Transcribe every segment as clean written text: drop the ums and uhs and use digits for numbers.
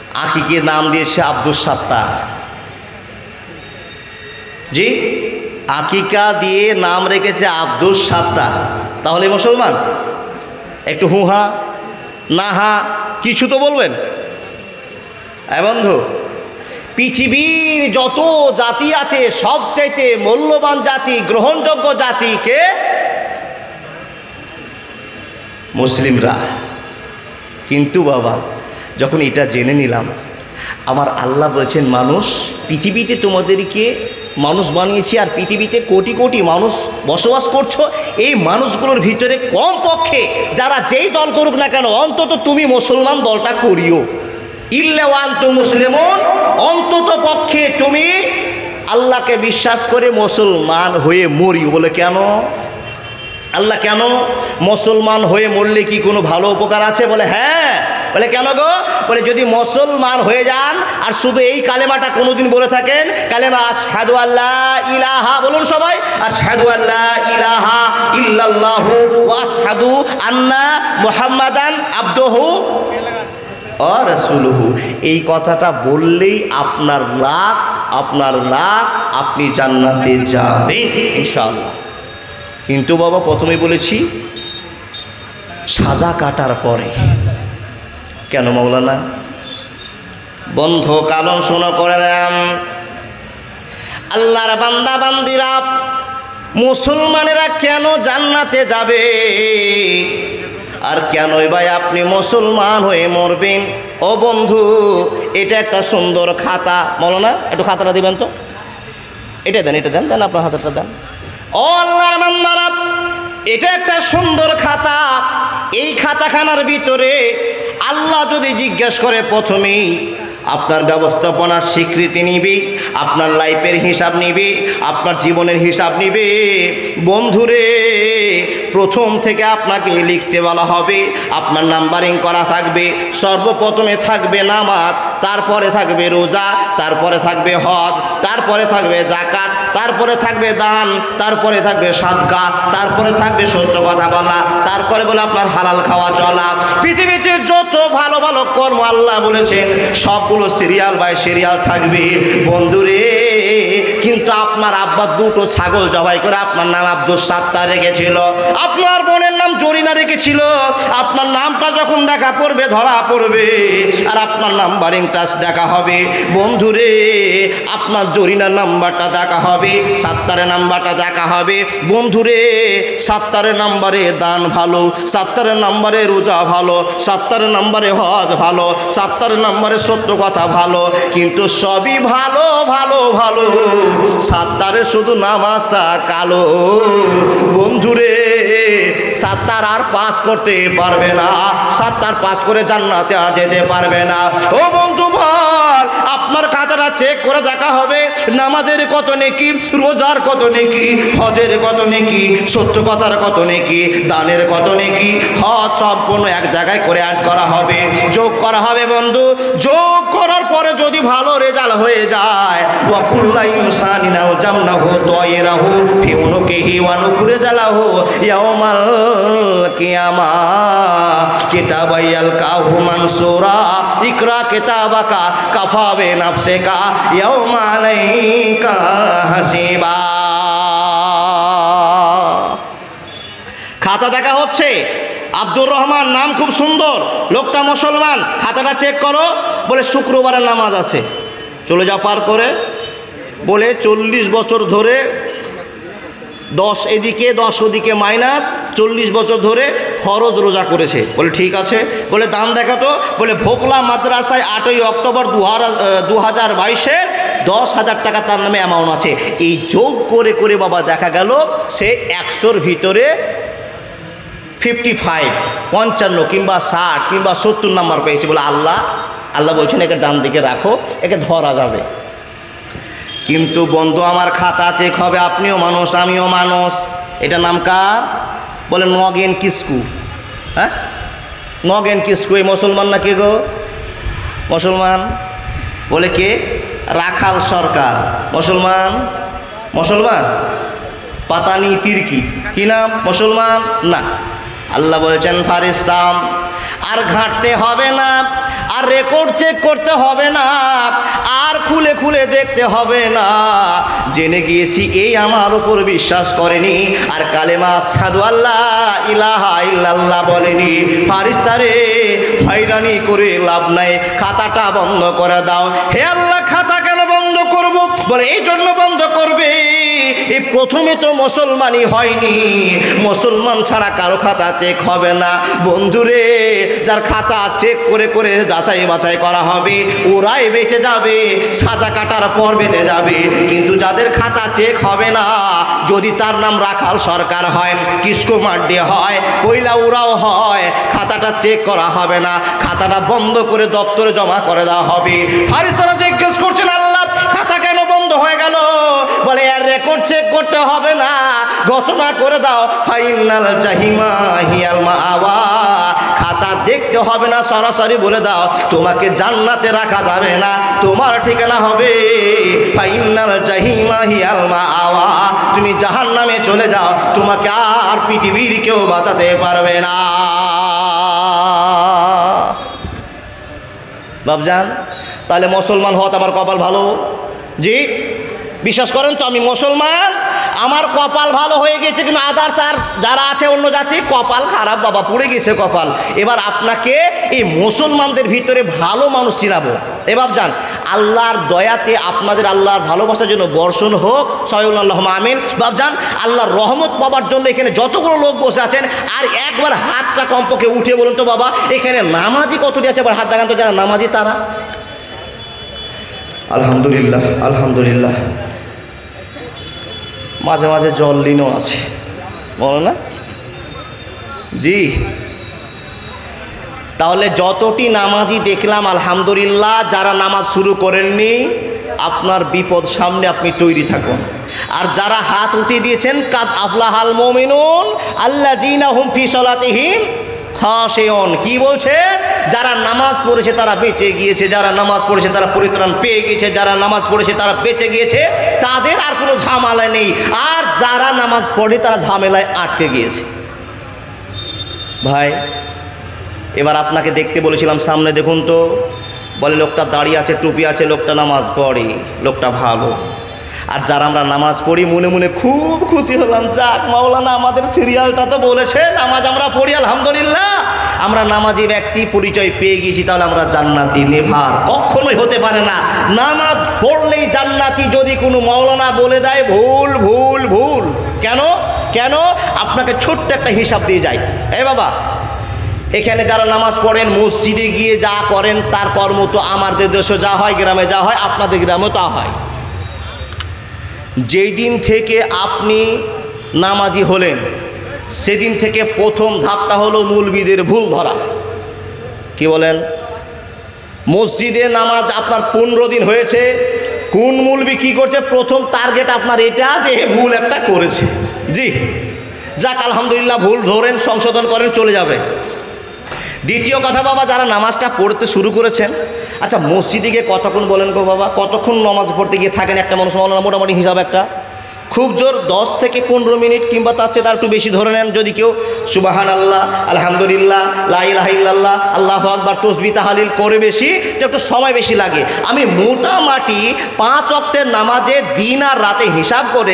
আকিকে নাম দিয়েছে আব্দুস সাত্তার। জি, আকিকা দিয়ে নাম রেখেছে আব্দুস সাত্তার। তাহলে মুসলমান? একটু হুহা না হা কিছু তো বলবেন। বন্ধু, পৃথিবীর যত জাতি আছে সবচাইতে মূল্যবান জাতি, গ্রহণযোগ্য জাতি কে? মুসলিমরা। কিন্তু বাবা, যখন এটা জেনে নিলাম, আমার আল্লাহ বলছেন মানুষ, পৃথিবীতে তোমাদেরকে মানুষ বানিয়েছি, আর পৃথিবীতে কোটি কোটি মানুষ বসবাস করছো। এই মানুষগুলোর ভিতরে কমপক্ষে যারা যেই দল করুক না কেন, অন্তত তুমি মুসলমান দলটা করিও। ইল্লা ওয়া আনতুম মুসলিমুন, অন্তত পক্ষে তুমি আল্লাহকে বিশ্বাস করে মুসলমান হয়ে মরিও। বলে কেন? আল্লাহ কেন? মুসলমান হয়ে মরলে কি কোনো ভালো উপকার আছে? বলে হ্যাঁ। বলে কেন গো? বলে যদি মুসলমান হয়ে যান আর শুধু এই কালেমাটা কোনোদিন বলে থাকেন, কালেমা আশহাদু আল্লা ইলাহা, বলুন সবাই, আশহাদু আল্লা ইলাহা ইল্লাল্লাহু ওয়া আশহাদু আন্না মুহাম্মাদান আবদুহু ওয়া রাসূলুহু, এই কথাটা বললেই আপনার লাখ আপনি জান্নাতে যাবেন ইনশাআল্লাহ। কিন্তু বাবা, প্রথমে বলেছি সাজা কাটার পরে। কেন মৌলানা? বন্ধ কারণ শোনো করে নাম, আল্লাহর বান্দা বান্দিরা, মুসলমানেরা কেন জান্নাতে যাবে আর কেনই ভাই আপনি মুসলমান হয়ে মরবেন? ও বন্ধু, এটা একটা সুন্দর খাতা। মৌলানা একটু খাতাটা দিবেন তো, এটা দেন, এটা দেন, দেন আপনার হাতটা দেন। ও আল্লাহর বান্দারা, এটা একটা সুন্দর খাতা। এই খাতাখানার ভিতরে আল্লাহ যদি জিজ্ঞেস করে, প্রথমেই আপনার ব্যবস্থাপনার স্বীকৃতি নিবে, আপনার লাইফের হিসাব নিবে, আপনার জীবনের হিসাব নিবে। বন্ধুরে, প্রথম থেকে আপনাকে লিখতে বলা হবে, আপনার নাম্বারিং করা থাকবে। সর্বপ্রথমে থাকবে নামাজ, তারপরে থাকবে রোজা, তারপরে থাকবে হজ, তারপরে থাকবে জাকাত, তারপরে থাকবে দান, তারপরে থাকবে সাদকা, তারপরে থাকবে সত্য কথা বলা, তারপরে বলে আপনার হালাল খাওয়া চলা। পৃথিবীতে যত ভালো ভালো কর্ম আল্লাহ বলেছেন সবগুলো সিরিয়াল বাই সিরিয়াল থাকবে। বন্ধুরে, কিন্তু আপনার আব্বা দুটো ছাগল জবাই করে আপনার নাম আব্দুস সাত্তার রেখেছিল, আপনার বোনের নাম জরিনা রেখেছিল। আপনার নামটা যখন দেখা পড়বে, ধরা পড়বে, আর আপনার নাম্বারিং টাচ দেখা হবে। বন্ধুরে, আপনার জরিনার নাম্বারটা দেখা হবে, সাত্তারের নাম্বারটা দেখা হবে। বন্ধুরে, সাত্তারের নাম্বারে দান ভালো, সাত্তারের নাম্বারে রোজা ভালো, সাত্তারের নাম্বারে হজ ভালো, সাত্তারের নাম্বারে সত্য কথা ভালো, কিন্তু সবই ভালো ভালো ভালো, সাত্তারে শুধু নামাজটা কালো। বন্ধুরে, সাত্তার আর পাস করতে পারবে না, সাত্তার পাস করে জান্নাতে আর যেতে পারবে না। ও বন্ধু ভাই, আপনার খাতাটা চেক করে দেখা হবে, নামাজের কত নেকি, রোজার কত নেকি, হজের কত নেকি, সত্য কথার কত নেকি, দানের কত নেকি, হজ সম্পূর্ণ এক জায়গায় করে অ্যাড করা হবে, যোগ করা হবে। বন্ধু, যোগ করার পরে যদি ভালো রেজাল্ট হয়ে যায়, ওয়া কুল্লা ইনসানিন আলজামনাহু তায়রাহু ফি উনুকিহি ওয়া নুখরিজালাহু ইয়াওমাল কিয়ামা কিতাবান ইয়ালকাহু মানসুরা ইকরা কিতাবাকা কাফা বিনাফসিকা ইয়াওমা আলাইকা হাসিবা। খাতা দেখা হচ্ছে, আব্দুর রহমান নাম খুব সুন্দর, লোকটা মুসলমান, খাতাটা চেক করো। বলে শুক্রবারের নামাজ আছে, চলে যাও পার করে। বলে 40 বছর ধরে 10 এদিকে 10 ওদিকে মাইনাস, 40 বছর ধরে ফরজ রোজা করেছে। বলে ঠিক আছে। বলে দাম দেখাতো। বলে ভোকলা মাদ্রাসায় 8ই অক্টোবর 2022-এর 10,000 টাকা তার নামে অ্যামাউন্ট আছে। এই যোগ করে করে বাবা দেখা গেল সে 100-র ভিতরে 55, 55 কিংবা 60 কিংবা 70 নাম্বার পেয়েছে। বলে আল্লাহ বলছেন একে ডান দিকে রাখো, একে ধরা যাবে। কিন্তু বন্ধু, আমার খাতা চেক হবে, আপনিও মানুষ আমিও মানুষ। এটা নাম কার? বলে নগেন কিসকু। হ্যাঁ, নগেন কিসকু। এই মুসলমান না কে গো? মুসলমান। বলে কে? রাখাল সরকার। মুসলমান। পাতানি তিরকি, কি নাম? মুসলমান না। আল্লাহ বলছেন ফারিস্তাম, আর ঘাঁটতে হবে না, আর রেকর্ড চেক করতে হবে না, আর খুলে খুলে দেখতে হবে না। জেনে গিয়েছি এই আমার উপর বিশ্বাস করেনি আর কালেমা আশহাদু আল্লা ইলাহা ইল্লাল্লাহ বলেনি, ফারিস্তারে হয়রানি করে লাভ নাই, খাতাটা বন্ধ করে দাও। হে আল্লাহ, খাতা কেন বন্ধ করব? বলে এই জন্য বন্ধ করবে, এই প্রথমে তো মুসলমানই হয়নি, মুসলমান ছাড়া কারো খাতা চেক হবে না। বন্ধুরে, যার খাতা চেক করে করে যাচাই বাছাই করা হবে ওরাই বেঁচে যাবে, সাজা কাটার পর বেঁচে যাবে। কিন্তু যাদের খাতা চেক হবে না, যদি তার নাম রাখাল সরকার হয়, কিসকো মার্ডি হয়, পয়লা ওরাও হয়, খাতাটা চেক করা হবে না, খাতাটা বন্ধ করে দপ্তরে জমা করে দেওয়া হবে। ফারিস্তারা জিজ্ঞেস করছেন, আল্লাহ খাতা কেন বন্ধ হয়ে গেল? বলে এর রেকর্ড চেক করতে হবে না, ঘোষণা করে দাও ফাইনাল জাহিমা হিয়াল মাআওয়া, খাতা দেখতে হবে না, সরাসরি বলে দাও তোমাকে জান্নাতে রাখা যাবে না, তোমার ঠিকানা হবে ফাইনাল জাহিমা হিয়াল মাআওয়া, তুমি জাহান্নামে চলে যাও, তোমাকে আর পৃথিবীর কেউ বাঁচাতে পারবে না। বাবজান, তাহলে মুসলমান হওয়া আমার কপাল ভালো। জি, বিশ্বাস করেন তো আমি মুসলমান, আমার কপাল ভালো হয়ে গেছে, কিন্তু আদার্স আর যারা আছে অন্য জাতি কপাল খারাপ, বাবা পুড়ে গেছে কপাল। এবার আপনাকে এই মুসলমানদের ভিতরে ভালো মানুষ চিনাবো। এবার যান, আল্লাহর দয়াতে আপনাদের আল্লাহর ভালোবাসার জন্য বর্ষণ হোক, সয়ুল্লাহ আমিন। বাবজান, আল্লাহর রহমত পাবার জন্য এখানে যতগুলো লোক বসে আছেন, আর একবার হাতটা কমপক্ষে উঠে বলুন তো বাবা, এখানে নামাজি কতটি আছে? আবার হাত দেখান তো যারা নামাজি তারা। আলহামদুলিল্লাহ, আলহামদুলিল্লাহ। মাঝে মাঝে জল লিনও আছে, বলো না? জি, তাহলে যতটি নামাজি দেখলাম আলহামদুলিল্লাহ, যারা নামাজ শুরু করেননি আপনার বিপদ সামনে, আপনি তৈরি থাকুন। আর যারা হাত উঠিয়ে দিয়েছেন, কাদ আফলাহাল মুমিনুন আল্লাযীনা হুম ফি সালাতিহিম খাশিউন, কি বলছেন? যারা নামাজ পড়েছে তারা বেঁচে গিয়েছে, যারা নামাজ পড়েছে তারা পরিত্রাণ পেয়ে গিয়েছে, যারা নামাজ পড়েছে তারা বেঁচে গিয়েছে, তাদের আর কোনো ঝামেলা নেই। আর যারা নামাজ পড়ে তারা ঝামেলায় আটকে গিয়েছে। ভাই, এবার আপনাকে দেখতে বলেছিলাম, সামনে দেখুন তো। বলে লোকটা দাঁড়িয়ে আছে, টুপি আছে, লোকটা নামাজ পড়ে, লোকটা ভালো। আর যারা আমরা নামাজ পড়ি মনে মনে খুব খুশি হলাম, যাক মাওলানা আমাদের সিরিয়ালটা তো বলেছে, নামাজ আমরা পড়ি আলহামদুলিল্লাহ, আমরা নামাজি ব্যক্তি পরিচয় পেয়ে গেছি, তাহলে আমরা জান্নাতি নেভার কখনোই হতে পারে না। নামাজ পড়লেই জান্নাতি যদি কোনো মাওলানা বলে দেয় ভুল ভুল ভুল। কেন কেন? আপনাকে ছোট্ট একটা হিসাব দিয়ে যায়। এ বাবা, এখানে যারা নামাজ পড়েন মসজিদে গিয়ে যা করেন তার কর্ম তো আমাদের দেশে যা হয়, গ্রামে যা হয়, আপনাদের গ্রামেও তা হয়। যেই দিন থেকে আপনি নামাজি হলেন সেদিন থেকে প্রথম ধাপটা হলো মৌলবীদের ভুল ধরা। কি বলেন? মসজিদে নামাজ আপনার 15 দিন হয়েছে, কোন মৌলবী কি করছে প্রথম টার্গেট আপনার এটা যে ভুল একটা করেছে। জি, যাক আলহামদুলিল্লাহ, ভুল ধরেন, সংশোধন করেন, চলে যাবে। দ্বিতীয় কথা বাবা, যারা নামাজটা পড়তে শুরু করেছেন, আচ্ছা মসজিদে গিয়ে কতক্ষণ বলেন গো বাবা, কতক্ষণ নামাজ পড়তে গিয়ে থাকেন একটা মানুষ? মোটামুটি হিসাব একটা খুব জোর 10 থেকে 15 মিনিট, কিংবা তার চেয়ে তার একটু বেশি ধরে নেন। যদি কেউ সুবহানাল্লাহ, আলহামদুলিল্লাহ, লা ইলাহা ইল্লাল্লাহ, আল্লাহু আকবার, তাসবিহ তাহলিল করে বেশি, তো একটু সময় বেশি লাগে। আমি মোটামুটি 5 ওয়াক্তের নামাজে দিন আর রাতে হিসাব করে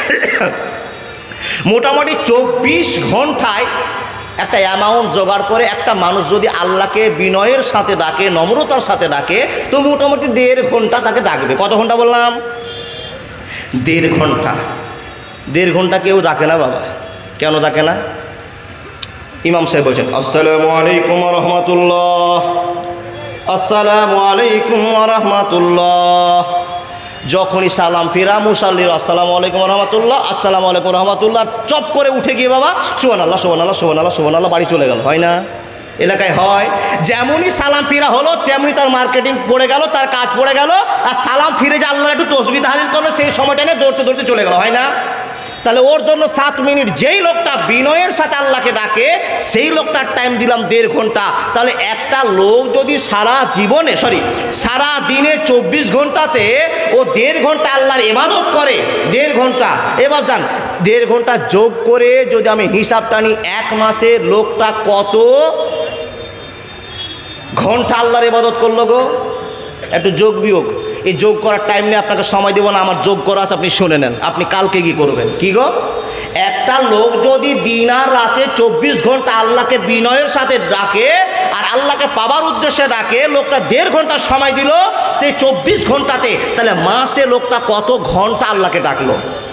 মোটামুটি 24 ঘন্টায় একটা অ্যামাউন্ট জোগাড় করে একটা মানুষ যদি আল্লাহকে বিনয়ের সাথে ডাকে, নম্রতার সাথে ডাকে, তো মোটামুটি 1.5 ঘন্টা তাকে ডাকবে। কত ঘন্টা বললাম? 1.5 ঘন্টা। 1.5 ঘন্টা কেউ ডাকে না বাবা। কেন ডাকে না? ইমাম সাহেব বলছেন আসসালামু আলাইকুম ওয়া রাহমাতুল্লাহ, আসসালামু আলাইকুম ওয়া রাহমাতুল্লাহ। যখনই সালাম ফিরা মুসাল্লির আসসালামু আলাইকুম রহমতুল্লাহ, আসসালামু আলাইকুম রহমতুল্লাহ, চপ করে উঠে গিয়ে বাবা সুবহানাল্লাহ সুবহানাল্লাহ সুবহানাল্লাহ সুবহানাল্লাহ, বাড়ি চলে গেল। হয় না? এলাকায় হয়। যেমনই সালাম ফিরা হলো তেমনি তার মার্কেটিং পড়ে গেল, তার কাজ পড়ে গেল, আর সালাম ফিরে যে আল্লাহর একটু তাসবিহ তাহলিল করবে সেই সময়টা নিয়ে দৌড়তে দৌড়তে চলে গেল। হয় না? তাহলে ওর জন্য 7 মিনিট, যেই লোকটা বিনয়ের সাথে আল্লাহকে ডাকে সেই লোকটার টাইম দিলাম 1.5 ঘন্টা। তাহলে একটা লোক যদি সারা জীবনে সারা দিনে 24 ঘন্টাতে ও 1.5 ঘন্টা আল্লাহর ইবাদত করে, 1.5 ঘন্টা, এবার যান 1.5 ঘন্টা যোগ করে যদি আমি হিসাবটা নিই, 1 মাসে লোকটা কত ঘন্টা আল্লাহর ইবাদত করলো গো। একটু যোগ বিয়োগ, এই যোগ করার টাইম নিয়ে আপনাকে সময় দেবো না, আমার যোগ করা আছে, আপনি শুনে নেন। আপনি কালকে কি করবেন? কি গো, একটা লোক যদি দিন আর রাতে 24 ঘন্টা আল্লাহকে বিনয়ের সাথে ডাকে আর আল্লাহকে পাবার উদ্দেশ্যে ডাকে, লোকটা 1.5 ঘন্টা সময় দিল যে 24 ঘন্টাতে, তাহলে মাসে লোকটা কত ঘন্টা আল্লাহকে ডাকলো?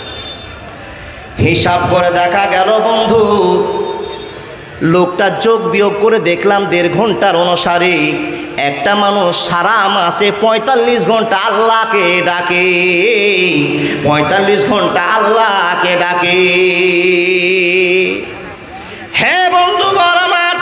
হিসাব করে দেখা গেল বন্ধু, লোকটা যোগ বিয়োগ করে দেখলাম 1.5 ঘন্টার অনুসারে একটা মানুষ সারা মাসে 45 ঘন্টা আল্লাহকে ডাকে, 45 ঘন্টা আল্লাহকে ডাকে। হ্যাঁ বন্ধু আমার,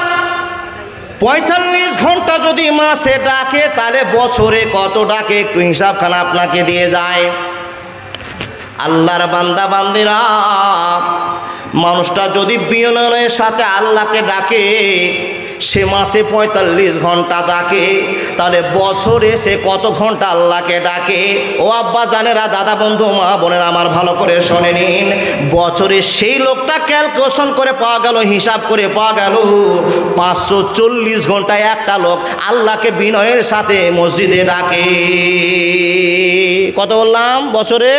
45 ঘন্টা যদি মাসে ডাকে তাহলে বছরে কত ডাকে একটু হিসাবখানা আপনাকে দিয়ে যায়। আল্লাহর বান্দা বান্দিরা, মানুষটা যদি বিনয়ের সাথে আল্লাহকে ডাকে, সে মাসে 45 ঘন্টা ডাকে, তাহলে বছরে সে কত ঘন্টা আল্লাহকে ডাকে? ও আব্বা জানেরা, দাদা বন্ধু, মা বোনেরা আমার ভালো করে শুনে নিন, বছরে সেই লোকটা ক্যালকুলেশন করে পাওয়া গেল, হিসাব করে পাওয়া গেল 540 ঘন্টায় একটা লোক আল্লাহকে বিনয়ের সাথে মসজিদে ডাকে। কত বললাম? বছরে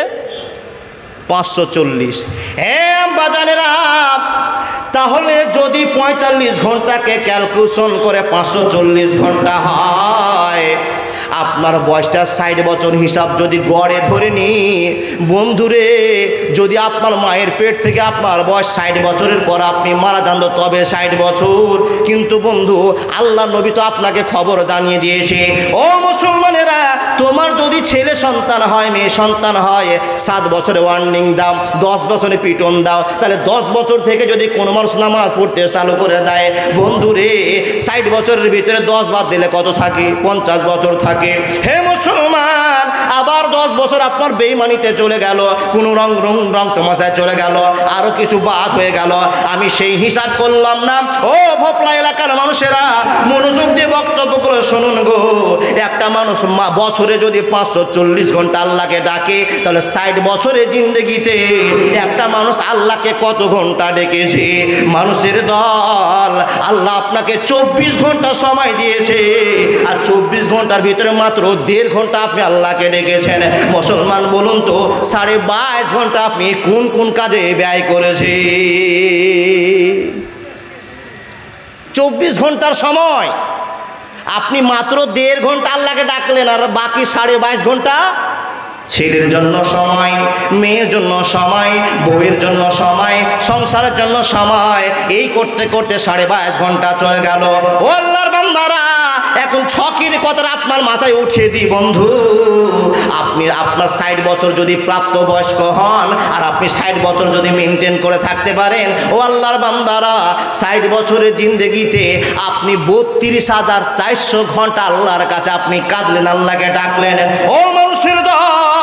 540। হ্যাঁ বাজানেরা, তাহলে যদি 45 ঘন্টাকে ক্যালকুলেশন করে 540 ঘন্টা হয়, আপনার বয়সটা 60 বছর হিসাব যদি গড়ে ধরে নি বন্ধুরে, যদি আপনার মায়ের পেট থেকে আপনার বয়স 60 বছরের পর আপনি মারা যান তবে 60 বছর। কিন্তু বন্ধু, আল্লাহ নবী তো আপনাকে খবর জানিয়ে দিয়েছে, ও মুসলমানেরা, তোমার যদি ছেলে সন্তান হয়, মেয়ে সন্তান হয়, 7 বছরে ওয়ার্নিং দাও, 10 বছরে পিটন দাও। তাহলে 10 বছর থেকে যদি কোনো মানুষ নামাজ পড়তে চালু করে দেয় বন্ধুরে, 60 বছরের ভিতরে 10 বাদ দিলে কত থাকে? 50 বছর থাকে। হে মুসলমান, আবার 10 বছর আপনার বেঈমানিতে চলে গেল, কোন রং তামাশায় চলে গেল, আরো কিছু বাদ হয়ে গেল। আমি সেই হিসাব করলাম না। ও ভোপলা এলাকার মানুষেরা, মনোযোগ দিয়ে বক্তব্যগুলো শুনুন গো। একটা মানুষ বছরে যদি 540 ঘন্টা আল্লাহকে ডাকে, তাহলে 60 বছরের জিন্দগিতে একটা মানুষ আল্লাহকে কত ঘন্টা ডেকেছে? মানুষের দল, আল্লাহ আপনাকে 24 ঘন্টা সময় দিয়েছে, আর 24 ঘন্টার ভিতরে মাত্র 1.5 ঘন্টা আপনি আল্লাহকে ডেকেছেন। মুসলমান বলুন তো, 22.5 ঘন্টা আপনি কোন কোন কাজে ব্যয় করেছে? 24 ঘন্টার সময় আপনি মাত্র 1.5 ঘন্টা আল্লাহকে ডাকলেন, আর বাকি 22.5 ঘন্টা ছেলের জন্য সময়, মেয়ের জন্য সময়, বউয়ের জন্য সময়, সংসারের জন্য সময়, এই করতে করতে 22.5 ঘন্টা চলে গেল। ও আল্লাহর বান্দারা, এখন ছকির কথাটা আপনার মাথায় উঠিয়ে দিই বন্ধু। আপনি আপনার 60 বছর যদি প্রাপ্তবয়স্ক হন, আর আপনি 60 বছর যদি মেনটেন করে থাকতে পারেন, ও আল্লাহর বান্দারা, 60 বছরের জিন্দগিতে আপনি 32,400 ঘন্টা আল্লাহর কাছে আপনি কাঁদলেন, আল্লাহকে ডাকলেন। ও মানুষের দল,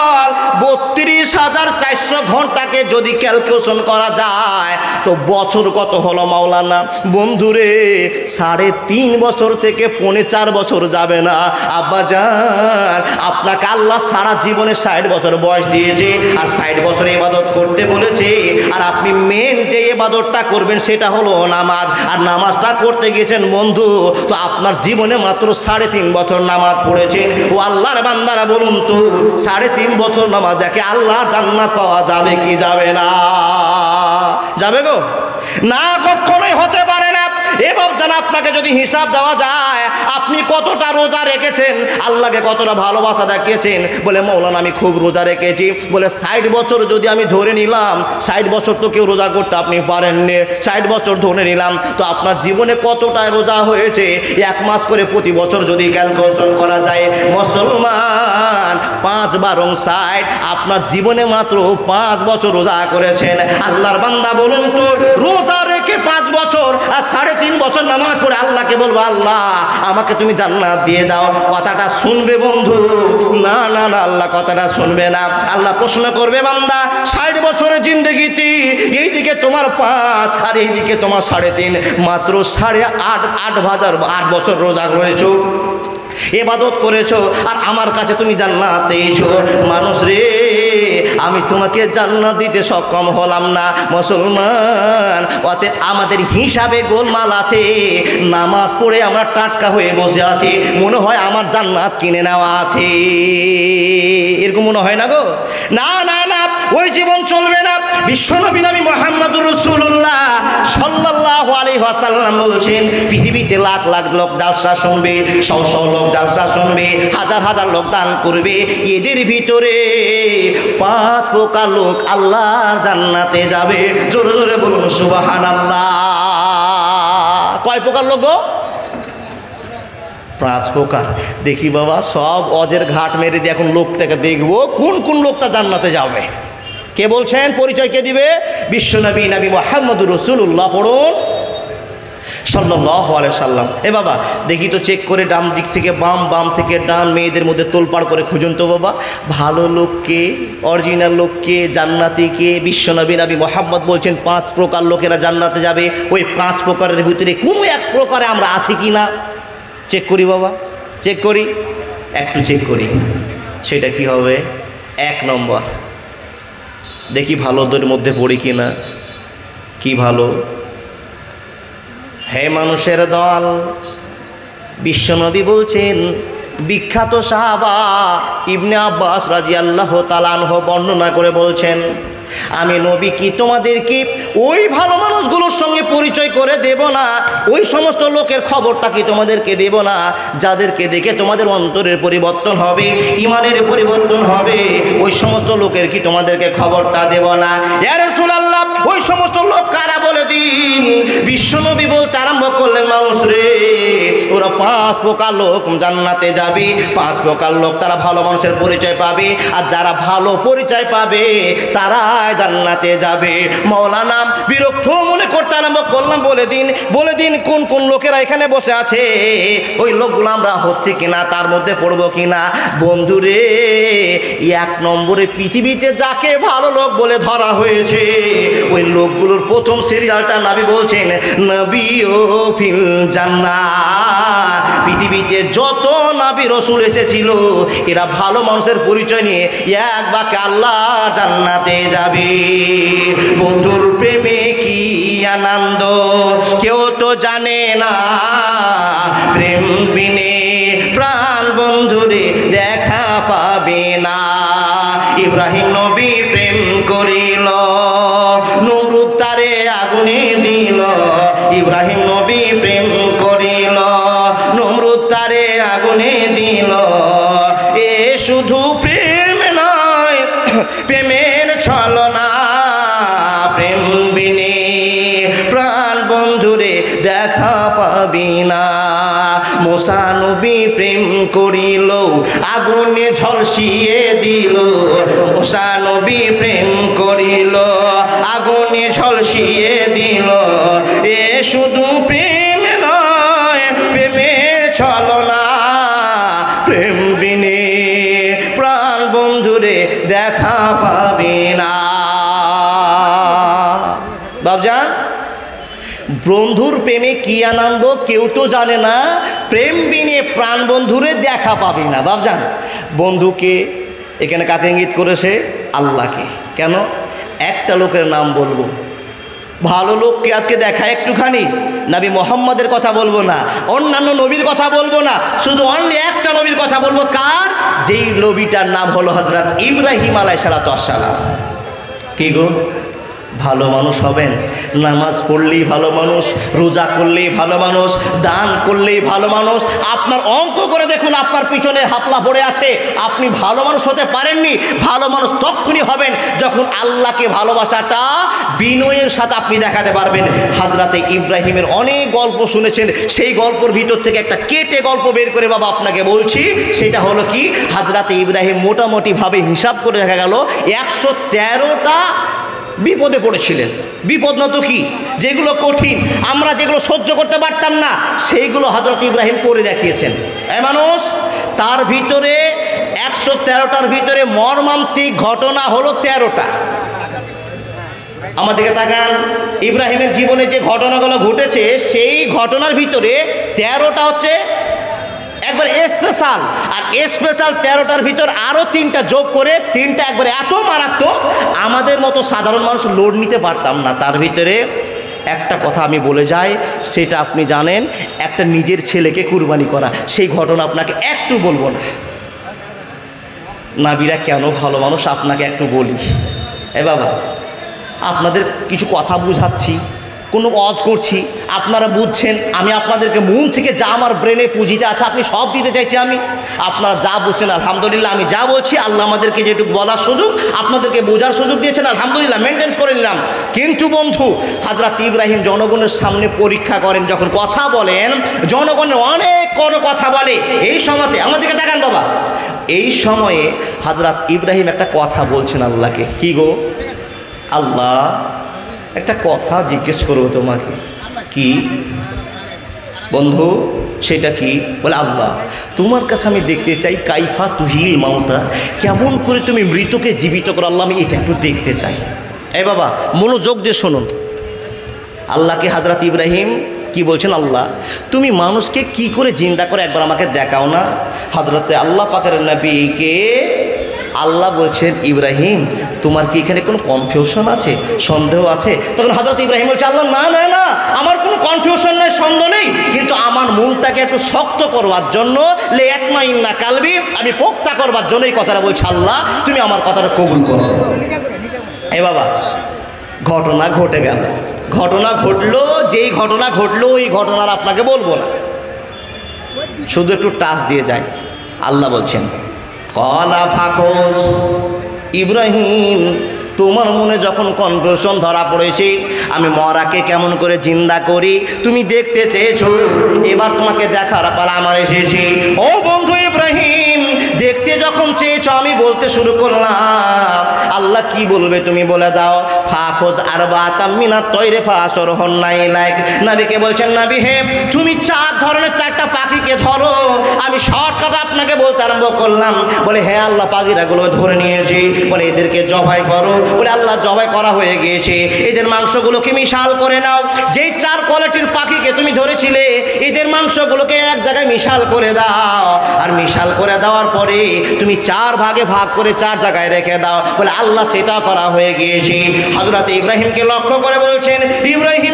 32,400 ঘন্টাকে যদি ক্যালকুলেশন করা যায় তো বছর কত হলো মাওলানা? বন্ধুরে, 3.5 বছর থেকে 4.5 বছর যাবে না আব্বাজান, আপনাকে আল্লাহ সারা জীবনে 60 বছর বয়স দিয়েছে, আর 60 বছর ইবাদত করতে বলেছে। আর আপনি মেন যে ইবাদতটা করবেন সেটা হলো নামাজ, আর নামাজটা করতে গেছেন বন্ধু, তো আপনার জীবনে মাত্র 3.5 বছর নামাজ পড়েছেন। ও আল্লাহর বান্দারা বলুন তো, 3.5 বছর নামাজ দেখে আল্লাহর জান্নাত পাওয়া যাবে কি যাবে না? যাবে গো? না, কখনোই হতে পারে না। এবার জানা, আপনাকে যদি হিসাব দেওয়া যায়, আপনি কতটা রোজা রেখেছেন, আল্লাহকে কতটা ভালোবাসা দেখিয়েছেন। বলে মৌলানা আমি খুব রোজা রেখেছি। বলে 60 বছর যদি আমি ধরে নিলাম, 60 বছর তো কেউ রোজা করতে আপনি পারেননি, 60 বছর ধরে নিলাম, তো আপনার জীবনে কতটা রোজা হয়েছে 1 মাস করে প্রতি বছর যদি ক্যালকুলেশন করা যায়, মুসলমান 5 বারং 60, আপনার জীবনে মাত্র 5 বছর রোজা করেছেন। আল্লাহর বান্দা বলুন তো, রোজা রেখে 5 বছর আর 3.5 বছর নামাজ পড়ে আল্লাহকে বলবো, আল্লাহ আমাকে তুমি জান্নাত দিয়ে দাও, কথাটা শুনবে বন্ধু? না না না, আল্লাহ কথাটা শুনবে না। আল্লাহ প্রশ্ন করবে, বান্দা 60 বছরের জিন্দগিতে এইদিকে তোমার 5 আর এইদিকে তোমার 3.5, মাত্র 8.5 বছর রোজা করেছো, ইবাদত করেছো, আর আমার কাছে তুমি জান্নাত চেয়েছো। মানুষ রে, আমি তোমাকে জান্নাত দিতে সক্ষম হলাম না মুসলমান, অতএব আমাদের হিসাবে গোলমাল আছে। নামাজ পড়ে আমরা টাটকা হয়ে বসে আছি, মনে হয় আমার জান্নাত কিনে নেওয়া আছে, এরকম মনে হয় না গো? না না না, ওই জীবন চলবে না। বিশ্বনবী নবী মুহাম্মদুর রাসূলুল্লাহ সাল্লাল্লাহু আলাইহি ওয়াসাল্লাম বলছেন, পৃথিবীতে লাখ লাখ লোক জালসা শুনবে, শত শত লোক জালসা শুনবে, হাজার হাজার লোক দান করবে, এদের ভিতরে 5 প্রকার লোক আল্লাহর জান্নাতে যাবে। জোরে জোরে বলুন সুবহানাল্লাহ। কয় প্রকার লোক গো? 5 প্রকার। দেখি বাবা, সব অজের ঘাট মেরে দিয়ে এখন লোকটাকে দেখবো কোন কোন লোকটা জান্নাতে যাবে। কে বলছেন? পরিচয় কে দিবে? বিশ্বনবী নবী মুহাম্মদুর রাসূলুল্লাহ পড়ুন সাল্লাল্লাহু আলাইহি সাল্লাম। এ বাবা দেখি তো চেক করে, ডান দিক থেকে বাম, বাম থেকে ডান, মেয়েদের মধ্যে তোলপাড় করে খুঁজুন তো বাবা, ভালো লোককে, অরিজিনাল লোককে, জান্নাতিকে। বিশ্বনবী নবী মুহাম্মদ বলছেন 5 প্রকার লোকেরা জান্নাতে যাবে। ওই 5 প্রকারের ভিতরে কোনো এক প্রকারে আমরা আছি কি না চেক করি বাবা, চেক করি, একটু চেক করি। সেটা কি হবে? 1 নম্বর, দেখি ভালোদের মধ্যে পড়ি কি না। কি ভালো? হে মানুষের দল, বিশ্বনবী বলছেন, বিখ্যাত সাহাবা ইবনে আব্বাস রাদিয়াল্লাহু তাআলা আনহু বর্ণনা করে বলছেন, আমি নবী কি তোমাদেরকে ওই ভালো মানুষগুলোর সঙ্গে পরিচয় করে দেব না? ওই সমস্ত লোকের খবরটা কি তোমাদেরকে দেব না, যাদেরকে দেখে তোমাদের অন্তরের পরিবর্তন হবে, ইমানের পরিবর্তন হবে? ওই সমস্ত লোকের কি তোমাদেরকে খবরটা দেব না? ইয়া রাসূলুল্লাহ, ওই সমস্ত লোক কারা বলে দিন। বিশ্বনবী বলতে আরম্ভ করলেন, মানুষ রে, ওরা 5 প্রকার লোক জান্নাতে যাবে। 5 প্রকার লোক, তারা ভালো মানুষের পরিচয় পাবে, আর যারা ভালো পরিচয় পাবে তারা জান্নাতে যাবে। মাওলানা বিরক্ত মনে করতে আরম্ভ করলাম, বলে দিন কোন কোন লোকেরা এখানে বসে আছে, ওই লোকগুলো আমরা হচ্ছে কিনা, তার মধ্যে পড়বো কিনা। বন্ধুরে, 1 নম্বরে পৃথিবীতে যাকে ভালো লোক বলে ধরা হয়েছে, ওই লোকগুলোর প্রথম সিরিয়ালটা নবী বলছেন, নবীও ফিল জান্নাত। পৃথিবীতে যত নবী রাসূল এসেছিল, এরা ভালো মানুষের পরিচয় নিয়ে এক বাক্যে আল্লাহ জান্নাতে যাবে। বন্ধুর প্রেমে কি আনন্দ কেউ তো জানে না, প্রেম বিনে প্রাণ বন্ধুরে দেখা পাবে না। ইব্রাহিম নবী প্রেম করিল, নমরুদ তারে আগুনে দিল। ইব্রাহিম নবী প্রেম করিল, নমরুদ তারে আগুনে দিল। এ শুধু প্রেম নয়, প্রেমের ছলনা, প্রেম বিনে প্রাণ বন্ধুরে দেখা পাবি না। মুসা নবী প্রেম করিল, আগুনে ঝলসিয়ে দিল। মুসা নবী প্রেম করিল, আগুনে ঝলসিয়ে দিল। এ শুধু প্রেম নয়, প্রেমের ছলনা, প্রেম বিনে প্রাণ বন্ধুরে দেখা পাবে না। বাবজান, বন্ধুর প্রেমে কি আনন্দ কেউ তো জানে না, প্রেম বিনে প্রাণ বন্ধুরে দেখা পাবে না। বাবজান, বন্ধুকে এখানে কাকে ইঙ্গিত করেছে? আল্লাহকে। কেন? একটা লোকের নাম বলবো, ভালো লোককে আজকে দেখা একটুখানি। নবী মুহাম্মদের কথা বলবো না, অন্যান্য নবীর কথা বলবো না, শুধু অনলি একটা নবীর কথা বলবো। কার? যেই নবীটার নাম হলো হযরত ইব্রাহিম আলাইহিস সালাম। কি গো, ভালো মানুষ হবেন? নামাজ পড়লেই ভালো মানুষ, রোজা করলেই ভালো মানুষ, দান করলেই ভালো মানুষ। আপনার অঙ্ক করে দেখুন, আপনার পিছনে হাপলা পড়ে আছে, আপনি ভালো মানুষ হতে পারেননি। ভালো মানুষ তখনই হবেন যখন আল্লাহকে ভালোবাসাটা বিনয়ের সাথে আপনি দেখাতে পারবেন। হযরতে ইব্রাহিমের অনেক গল্প শুনেছেন, সেই গল্পের ভিতর থেকে একটা কেটে গল্প বের করে বাবা আপনাকে বলছি। সেটা হলো কি, হযরতে ইব্রাহিম মোটামুটিভাবে হিসাব করে দেখা গেল 113টা বিপদে পড়েছিলেন। বিপদ না তো কি, যেগুলো কঠিন, আমরা যেগুলো সহ্য করতে পারতাম না, সেইগুলো হযরত ইব্রাহিম করে দেখিয়েছেন। এই মানুষ, তার ভিতরে 113টার ভিতরে মর্মান্তিক ঘটনা হলো 13টা। আমাদেরকে তাকান, ইব্রাহিমের জীবনে যে ঘটনাগুলো ঘটেছে, সেই ঘটনার ভিতরে 13টা হচ্ছে একবার স্পেশাল। আর স্পেশাল 13টার ভিতর আরও 3টা যোগ করে 3টা একবার এত মারাত্মক, আমাদের মতো সাধারণ মানুষ লোড নিতে পারতাম না। তার ভিতরে একটা কথা আমি বলে যাই, সেটা আপনি জানেন, একটা নিজের ছেলেকে কুরবানি করা, সেই ঘটনা আপনাকে একটু বলবো না। নাবিরা কেন ভালো মানুষ আপনাকে একটু বলি। এ বাবা, আপনাদের কিছু কথা বুঝাচ্ছি, কোনো ওয়াজ করছি, আপনারা বুঝছেন, আমি আপনাদেরকে মন থেকে যা আমার ব্রেনে পুঁজিতে আছে আপনি সব দিতে চাইছি। আমি আপনারা যা বুঝছেন আলহামদুলিল্লাহ, আমি যা বলছি আল্লাহ আমাদেরকে যেটুকু বলার সুযোগ, আপনাদেরকে বোঝার সুযোগ দিয়েছেন, আলহামদুলিল্লাহ মেনটেন্স করে নিলাম। কিন্তু বন্ধু, হযরত ইব্রাহিম জনগণের সামনে পরীক্ষা করেন, যখন কথা বলেন জনগণের অনেক কোনো কথা বলে, এই সময়তে আমাদেরকে দেখান বাবা, এই সময়ে হযরত ইব্রাহিম একটা কথা বলছেন আল্লাহকে। কি গো আল্লাহ, একটা কথা জিজ্ঞেস করবো তোমাকে। কি বন্ধু, সেটা কি? বলে আল্লাহ, তোমার কাছে আমি দেখতে চাই কাইফা তুহিল মাউতা, কেমন করে তুমি মৃতকে জীবিত করো আল্লাহ, আমি এটা একটু দেখতে চাই। এই বাবা মনোযোগ দিয়ে শুনুন, আল্লাহকে হযরত ইব্রাহিম কি বলছেন, আল্লাহ তুমি মানুষকে কি করে জিন্দা করে একবার আমাকে দেখাও না। হযরতে আল্লাহ পাকের নবীকে আল্লাহ বলছেন, ইব্রাহিম তোমার কি এখানে কোনো কনফিউশন আছে, সন্দেহ আছে? তখন হযরত ইব্রাহিম বলছে, আল্লাহ না না না, আমার কোনো কনফিউশন নেই, সন্দেহ নেই, কিন্তু আমার মনটাকে একটু শক্ত করবার জন্য, লে ইয়াতমাইন্না কালবি, আমি পোক্তা করবার জন্য এই কথাটা বলছি। আল্লাহ তুমি আমার কথাটা কবুল করো। এ বাবা, ঘটনা ঘটে গেল, ঘটনা ঘটলো, যেই ঘটনা ঘটলো এই ঘটনার আপনাকে বলবো না, শুধু একটু টাচ দিয়ে যায়। আল্লাহ বলছেন, কলা ফাখোজ, ইব্রাহিম তোমার মনে যখন কনফিউশন ধরা পড়েছে আমি মরাকে কেমন করে জিন্দা করি তুমি দেখতে চেয়েছো, এবার তোমাকে দেখার পালা আমার এসেছি। ও বন্ধু ইব্রাহিম, দেখতে যখন চেয়েছো আমি বলতে শুরু করলাম, আল্লাহ কি বলবে তুমি বলে দাও। ফাখোজ আরবাতাম মিনাত তয়রি ফাসরহুন্না ইলাইক, নবীকে বলছেন, নবী হে তুমি 4 ধরনের 4টা পাখিকে ধরো। আমি শর্টকাট আপনাকে বলতে আরম্ভ করলাম। বলে হ্যাঁ আল্লাহ, পাখিরাগুলো ধরে নিয়েছি। বলে এদেরকে জবাই করো। বলে আল্লাহ জবাই করা হয়ে গিয়েছে, এদের মাংসগুলোকে মিশাল করে নাও। যেই 4 কোয়ালিটির পাখিকে তুমি ধরেছিলে এদের মাংসগুলোকে এক জায়গায় মিশাল করে দাও, আর মিশাল করে দেওয়ার পরে তুমি 4 ভাগে ভাগ করে 4 জায়গায় রেখে দাও। বলে আল্লাহ সেটা করা হয়ে গিয়েছে। হযরত ইব্রাহিমকে লক্ষ্য করে বলছেন, ইব্রাহিম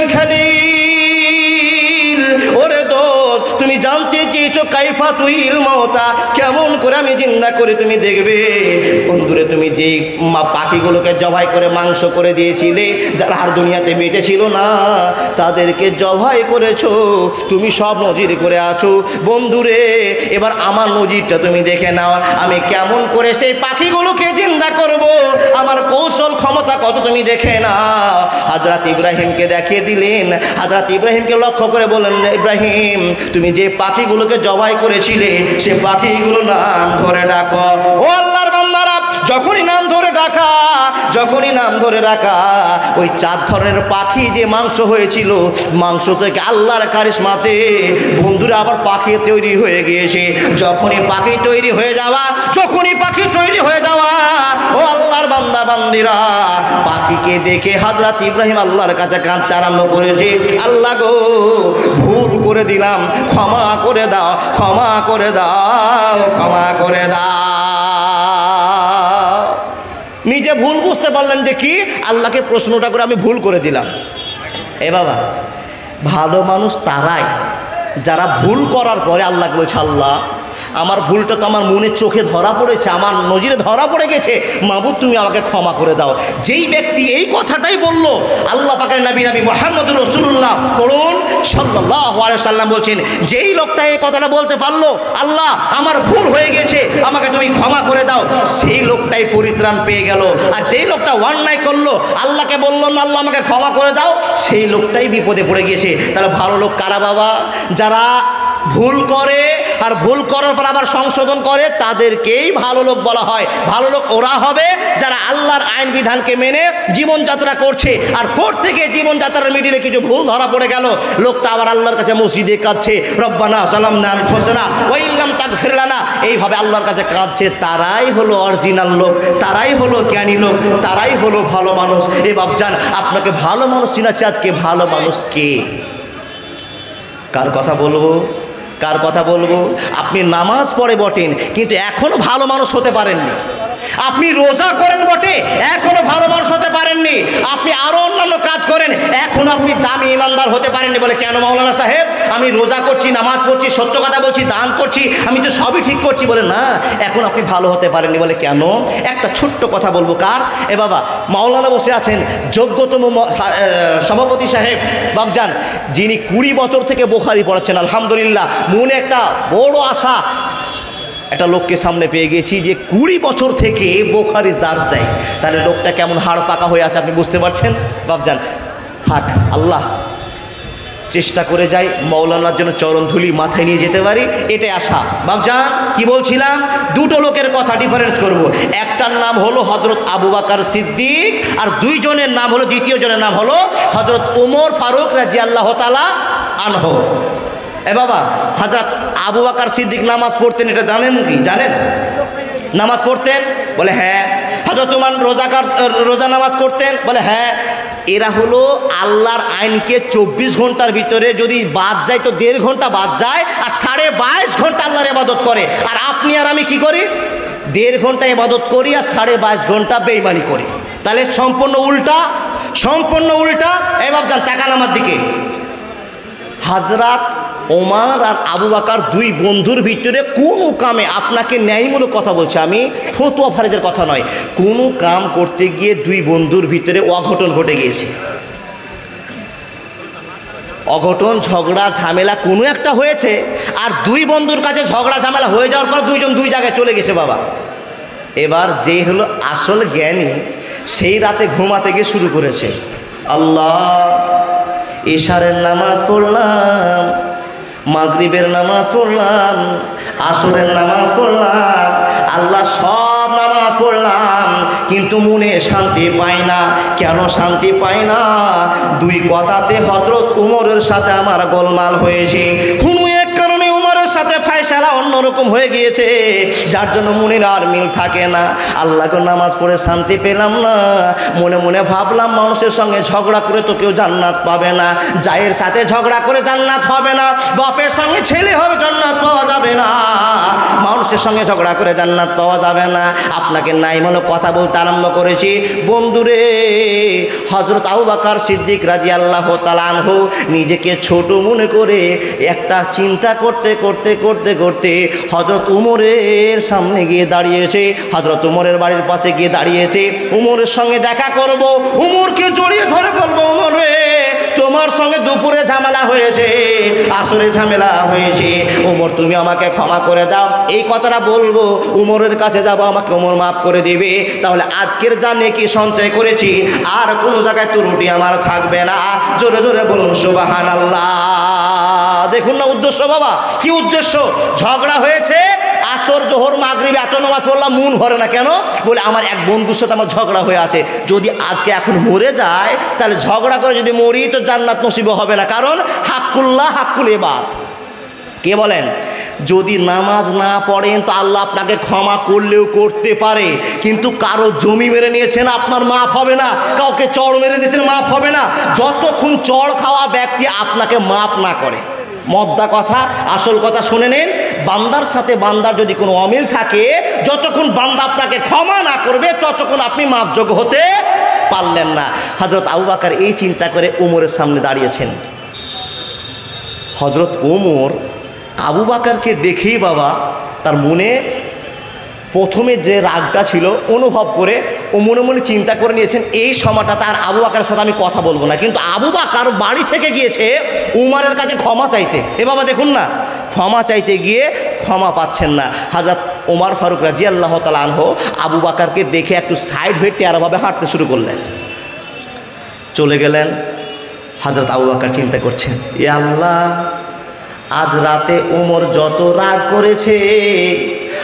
খালিল, ওরে দোস্ত তুমি জানতে চেয়েছো কাইফা তুহিল মাউতা, কেমন করে আমি জিন্দা করে তুমি দেখবে। বন্ধুরে, তুমি যে পাখিগুলোকে জবাই করে মাংস করে দিয়েছিলে, যারা আর দুনিয়াতে বেঁচে ছিল না তাদেরকে জবাই করেছো, তুমি সব নজির করে আছো। বন্ধুরে, এবার আমার নজিরটা তুমি দেখে নাও, আমি কেমন করে সেই পাখিগুলোকে জিন্দা করব, আমার কৌশল ক্ষমতা কত তুমি দেখে নাও। হযরত ইব্রাহিমকে দেখিয়ে দিলেন। হযরত ইব্রাহিমকে লক্ষ্য করে বললেন, ইব্রাহিম তুমি যে পাখিগুলোকে জবাই করেছিলে সে পাখিগুলো নাম ধরে ডাকো। ও আল্লাহর বান্দারা, যখনই নাম ধরে ডাকা, যখনই নাম ধরে ডাকা, ওই 4 ধরনের পাখি যে মাংস হয়েছিল, মাংস থেকে আল্লাহর কারিশমাতে বন্ধুরা আবার পাখি তৈরি হয়ে গিয়েছে। যখনই পাখি তৈরি হয়ে যাওয়া, যখনই পাখি তৈরি হয়ে যাওয়া, ও আল্লাহর বান্দা বান্দিরা, পাখিকে দেখে হযরত ইব্রাহিম আল্লাহর কাছে কাঁদতে আরম্ভ করেছে, আল্লাহ গো ভুল করে দিলাম, ক্ষমা করে দাও, ক্ষমা করে দাও, ক্ষমা করে দাও। নিজে ভুল বুঝতে পারলেন যে কি, আল্লাহকে প্রশ্নটা করে আমি ভুল করে দিলাম। এ বাবা, ভালো মানুষ তারাই যারা ভুল করার পরে আল্লাহকে বলছে, আল্লাহ আমার ভুলটা তো আমার মনের চোখে ধরা পড়েছে, আমার নজিরে ধরা পড়ে গেছে, মাবুদ তুমি আমাকে ক্ষমা করে দাও। যেই ব্যক্তি এই কথাটাই বলল, আল্লাহ পাকের নবী মুহাম্মদুর রাসূলুল্লাহ পড়ুন সাল্লাল্লাহু আলাইহি সাল্লাম বলছেন, যেই লোকটা এই কথাটা বলতে পারলো, আল্লাহ আমার ভুল হয়ে গেছে আমাকে তুমি ক্ষমা করে দাও, সেই লোকটাই পরিত্রাণ পেয়ে গেল। আর যেই লোকটা অন্যায় করলো, আল্লাহকে বললো না আল্লাহ আমাকে ক্ষমা করে দাও, সেই লোকটাই বিপদে পড়ে গিয়েছে। তাহলে ভালো লোক কারা বাবা? যারা ভুল করে আর ভুল করার পর আবার সংশোধন করে, তাদেরকেই ভালো লোক বলা হয়। ভালো লোক ওরা হবে যারা আল্লাহর আইন বিধানকে মেনে জীবনযাত্রা করছে, আর করতে গিয়ে জীবনযাত্রার মিডিলে কিছু ভুল ধরা পড়ে গেল, লোকটা আবার আল্লাহর কাছে মসজিদে কাঁদছে, রব্বানা যালামনা আনফুসানা ওয়া ইল্লাম তাগফির লানা, এইভাবে আল্লাহর কাছে কাঁদছে। তারাই হলো অরিজিনাল লোক, তারাই হলো জ্ঞানী লোক, তারাই হলো ভালো মানুষ। এ বাপজান, আপনাকে ভালো মানুষ চিনাচ্ছে আজকে। ভালো মানুষ কে? কার কথা বলবো? কার কথা বলবো? আপনি নামাজ পড়ে বটেন, কিন্তু এখনো ভালো মানুষ হতে পারেননি। আপনি রোজা করেন বটে, এখনো ভালো মানুষ হতে পারেননি। আপনি আরো অন্যান্য কাজ করেন, এখনো আপনি দামি ইমানদার হতে পারেননি। বলে কেন মাওলানা সাহেব? আমি রোজা করছি, নামাজ পড়ছি, সত্য কথা বলছি, দান করছি, আমি তো সবই ঠিক করছি। বলে না, এখন আপনি ভালো হতে পারেননি। বলে কেন? একটা ছোট্ট কথা বলবো। কার? এ বাবা, মাওলানা বসে আছেন, যোগ্যতম সভাপতি সাহেব বাবজান, যিনি 20 বছর থেকে বুখারী পড়াচ্ছেন। আলহামদুলিল্লাহ, মনে একটা বড় আশা, একটা লোককে সামনে পেয়ে গেছি যে 20 বছর থেকে বুখারীর দার্স দেয়। তাহলে লোকটা কেমন হাড় পাকা হয়ে আছে আপনি বুঝতে পারছেন বাবজান। থাক, আল্লাহ চেষ্টা করে যাই মৌলানার জন্য চরণধুলি মাথায় নিয়ে যেতে পারি, এটাই আশা। বাবজান কি বলছিলাম? দুটো লোকের কথা ডিফারেন্স করব। একটার নাম হলো হযরত আবু বকর সিদ্দিক, আর দুইজনের নাম হলো, দ্বিতীয় জনের নাম হলো হযরত ওমর ফারুক রাদিয়াল্লাহু তাআলা আনহু। এ বাবা, হযরত আবু বকর সিদ্দিক নামাজ পড়তেন, এটা জানেন কি? জানেন নামাজ পড়তেন? বলে হ্যাঁ। হযরত ওমর রোজা নামাজ করতেন? বলে হ্যাঁ। এরা হলো আল্লাহর আইনকে 24 ঘন্টার ভিতরে যদি বাদ যায় তো 1.5 ঘন্টা বাদ যায়, আর 22.5 ঘন্টা আল্লাহর ইবাদত করে। আর আপনি আর আমি কি করি? 1.5 ঘন্টা ইবাদত করি আর 22.5 ঘন্টা বেঈমানি করি। তাহলে সম্পূর্ণ উল্টা, সম্পূর্ণ উল্টা। এই বাবজান তাকান আমার দিকে। হযরত ওমর আর আবু বকর দুই বন্ধুর ভিতরে কোনো কামে, আপনাকে ন্যায়মূলক কথা বলছি আমি, ফতোয়া ফারেজের কথা নয়, কোনো কাম করতে গিয়ে দুই বন্ধুর ভিতরে অঘটন ঘটে গিয়েছে। অঘটন, ঝগড়া, ঝামেলা কোনো একটা হয়েছে, আর দুই বন্ধুর কাছে ঝগড়া ঝামেলা হয়ে যাওয়ার পর দুইজন দুই জায়গায় চলে গেছে বাবা। এবার যে হলো আসল জ্ঞানী, সেই রাতে ঘুমাতে গিয়ে শুরু করেছে, আল্লাহ ইশারের নামাজ পড়লাম, মাগরিবের নামাজ পড়লাম, আসরের নামাজ পড়লাম, আল্লাহ সব নামাজ পড়লাম, কিন্তু মনে শান্তি পাই না। কেন শান্তি পাই না? দুই কথাতে হযরত ওমরের সাথে আমার গোলমাল হয়েছে। কোনো এক কারণে ওমরের সাথে ফায়সালা অন্যরকম হয়ে গিয়েছে, যার জন্য মনের আর মিল থাকে না। আল্লাহকে নামাজ পড়ে শান্তি পেলাম না। মনে মনে ভাবলাম, মানুষের সঙ্গে ঝগড়া করে তো কেউ জান্নাত পাবে না, জায়ের সাথে ঝগড়া করে জান্নাত হবে না, বাপের সঙ্গে ছেলে হবে জান্নাত পাওয়া যাবে না, মানুষের সঙ্গে ঝগড়া করে জান্নাত পাওয়া যাবে না। আপনাকে নাই মনে কথা বলতে আরম্ভ করেছি। বন্ধুরে, হযরত আবু বকর সিদ্দিক রাদিয়াল্লাহু তাআলা আনহু নিজেকে ছোট মনে করে একটা চিন্তা করতে করতে করতে করতে হযরত উমরের সামনে গিয়ে দাঁড়িয়েছে, হযরত উমরের বাড়ির পাশে গিয়ে দাঁড়িয়েছে। উমরের সঙ্গে দেখা করব, উমরকে জড়িয়ে ধরে বলবো, উমর রে, তোমার সঙ্গে দুপুরে ঝামেলা হয়েছে, আসরে ঝামেলা হয়েছে, উমর তুমি আমাকে ক্ষমা করে দাও। এই কথাটা বলবো, উমরের কাছে যাব, আমাকে উমর মাফ করে দিবে। তাহলে আজকের যা নেকি সঞ্চয় করেছি, আর কোনো জায়গায় ত্রুটি আমার থাকবে না। জোরে জোরে বলুন সুবহানাল্লাহ। দেখুন না উদ্দেশ্য বাবা, কি উদ্দেশ্য? ঝগড়া হয়েছে, আসর জোহর মাগরিব এত নামাজ পড়লাম, মন ভরে না। কেন? বলে আমার এক বন্ধুর সাথে আমার ঝগড়া হয়ে আছে, যদি আজকে এখন মরে যায়, তাহলে ঝগড়া করে যদি মরি তো জান্নাত নসিব হবে না। কারণ হাক্কুল্লাহ হাক্কুল ইবাদ। কে বলেন? যদি নামাজ না পড়েন তো আল্লাহ আপনাকে ক্ষমা করলেও করতে পারে, কিন্তু কারো জমি মেরে নিয়েছেন আপনার মাফ হবে না, কাউকে চড় মেরে দিয়েছেন মাফ হবে না, যতক্ষণ চড় খাওয়া ব্যক্তি আপনাকে মাফ না করে। মদ্দা কথা, আসল কথা শুনে নেন। বান্দার সাথে বান্দার যদি কোনো অমিল থাকে, যতক্ষণ বান্দা আপনাকে ক্ষমা না করবে ততক্ষণ আপনি মাপযোগ্য হতে পারলেন না। হযরত আবু বকর এই চিন্তা করে উমরের সামনে দাঁড়িয়েছেন। হযরত ওমর আবু বকরকে দেখেই বাবা তার মনে প্রথমে যে রাগটা ছিল অনুভব করে ও মনে মনে চিন্তা করে নিয়েছেন, এই সময়টা তার আবু বকরের সাথে আমি কথা বলবো না। কিন্তু আবু বকর বাড়ি থেকে গিয়েছে উমরের কাছে ক্ষমা চাইতে। এ বাবা দেখুন না, ক্ষমা চাইতে গিয়ে ক্ষমা পাচ্ছেন না। হযরত ওমর ফারুক রাদিয়াল্লাহু তাআলা আনহু আবু বকরকে দেখে একটু সাইড হয়ে টেরাভাবে হাঁটতে শুরু করলেন, চলে গেলেন। হযরত আবু বকর চিন্তা করছেন, এ আল্লাহ, আজ রাতে ওমর যত রাগ করেছে,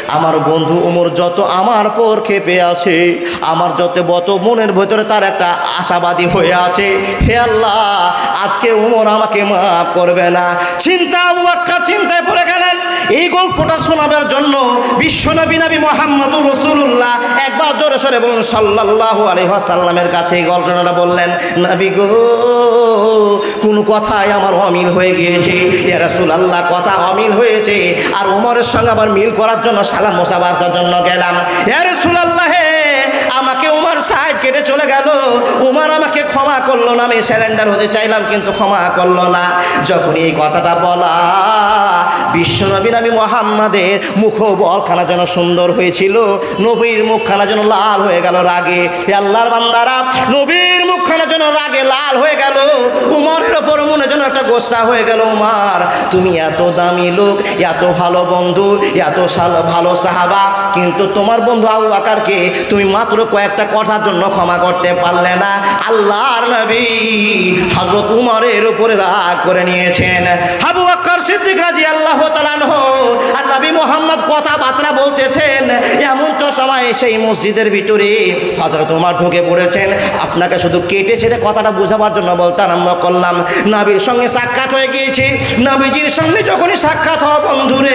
আমার বন্ধু ওমর যত আমার পর ক্ষেপে আছে, আমার যত মনের ভেতরে তার একটা আশাবাদী হয়ে আছে, হে আল্লাহ আজকে ওমর আমাকে মাফ করবে না। আবু বকর চিন্তায় পড়ে গেলেন। এই গল্পটা শোনাবার জন্য বিশ্বনবী নবী মুহাম্মদুর রাসূলুল্লাহ একবার জোরে সরে বলুন সাল্লাল্লাহু আলাইহি ওয়াসাল্লামের কাছে এই ঘটনাটা বললেন, নবী গো কোনো কথায় আমার অমিল হয়ে গিয়েছে, ইয়া রাসূলুল্লাহ কথা অমিল হয়েছে, আর ওমরের সঙ্গে আবার মিল করার জন্য সালাম মোসাফার জন্য গেলাম। ইয়া রাসূলুল্লাহ আমাকে উমর সাইড কেটে চলে গেল, উমর আমাকে ক্ষমা করলো না, আমি স্যালেন্ডার হতে চাইলাম কিন্তু ক্ষমা করলো না। যখন এই কথাটা বলা বিশ্বনবী নবী মুহাম্মাদের মুখখানা যেন সুন্দর হয়েছিল, নবীর মুখখানা যেন লাল হয়ে গেল রাগে। আল্লাহর বান্দারা নবীর মুখখানা যেন রাগে লাল হয়ে গেল, উমরের ওপর মনে যেন একটা গোসা হয়ে গেল। উমর তুমি এত দামি লোক, এত ভালো বন্ধু, এত ভালো সাহাবা, কিন্তু তোমার বন্ধু আবু বকরকে তুমি মাত্র কয়েকটা কথার জন্য ক্ষমা করতে পারলে না। আল্লাহর নবী হযরত উমরের উপরে রাগ করে নিয়েছেন। আবু বকর সিদ্দিক রাদিয়াল্লাহু তাআলা আনহু আর নবী মুহাম্মদ কথাবার্তা বলতেছেন, এমন তো সময় সেই মসজিদের ভিতরে হযরত উমর ঢুকে পড়েছেন। আপনাকে শুধু কেটে ছেড়ে কথাটা বোঝাবার জন্য বলতে আরম্ভ করলাম। নবীর সঙ্গে সাক্ষাৎ হয়ে গিয়েছে। নবীজির সঙ্গে যখনই সাক্ষাৎ হওয়া বন্ধুরে,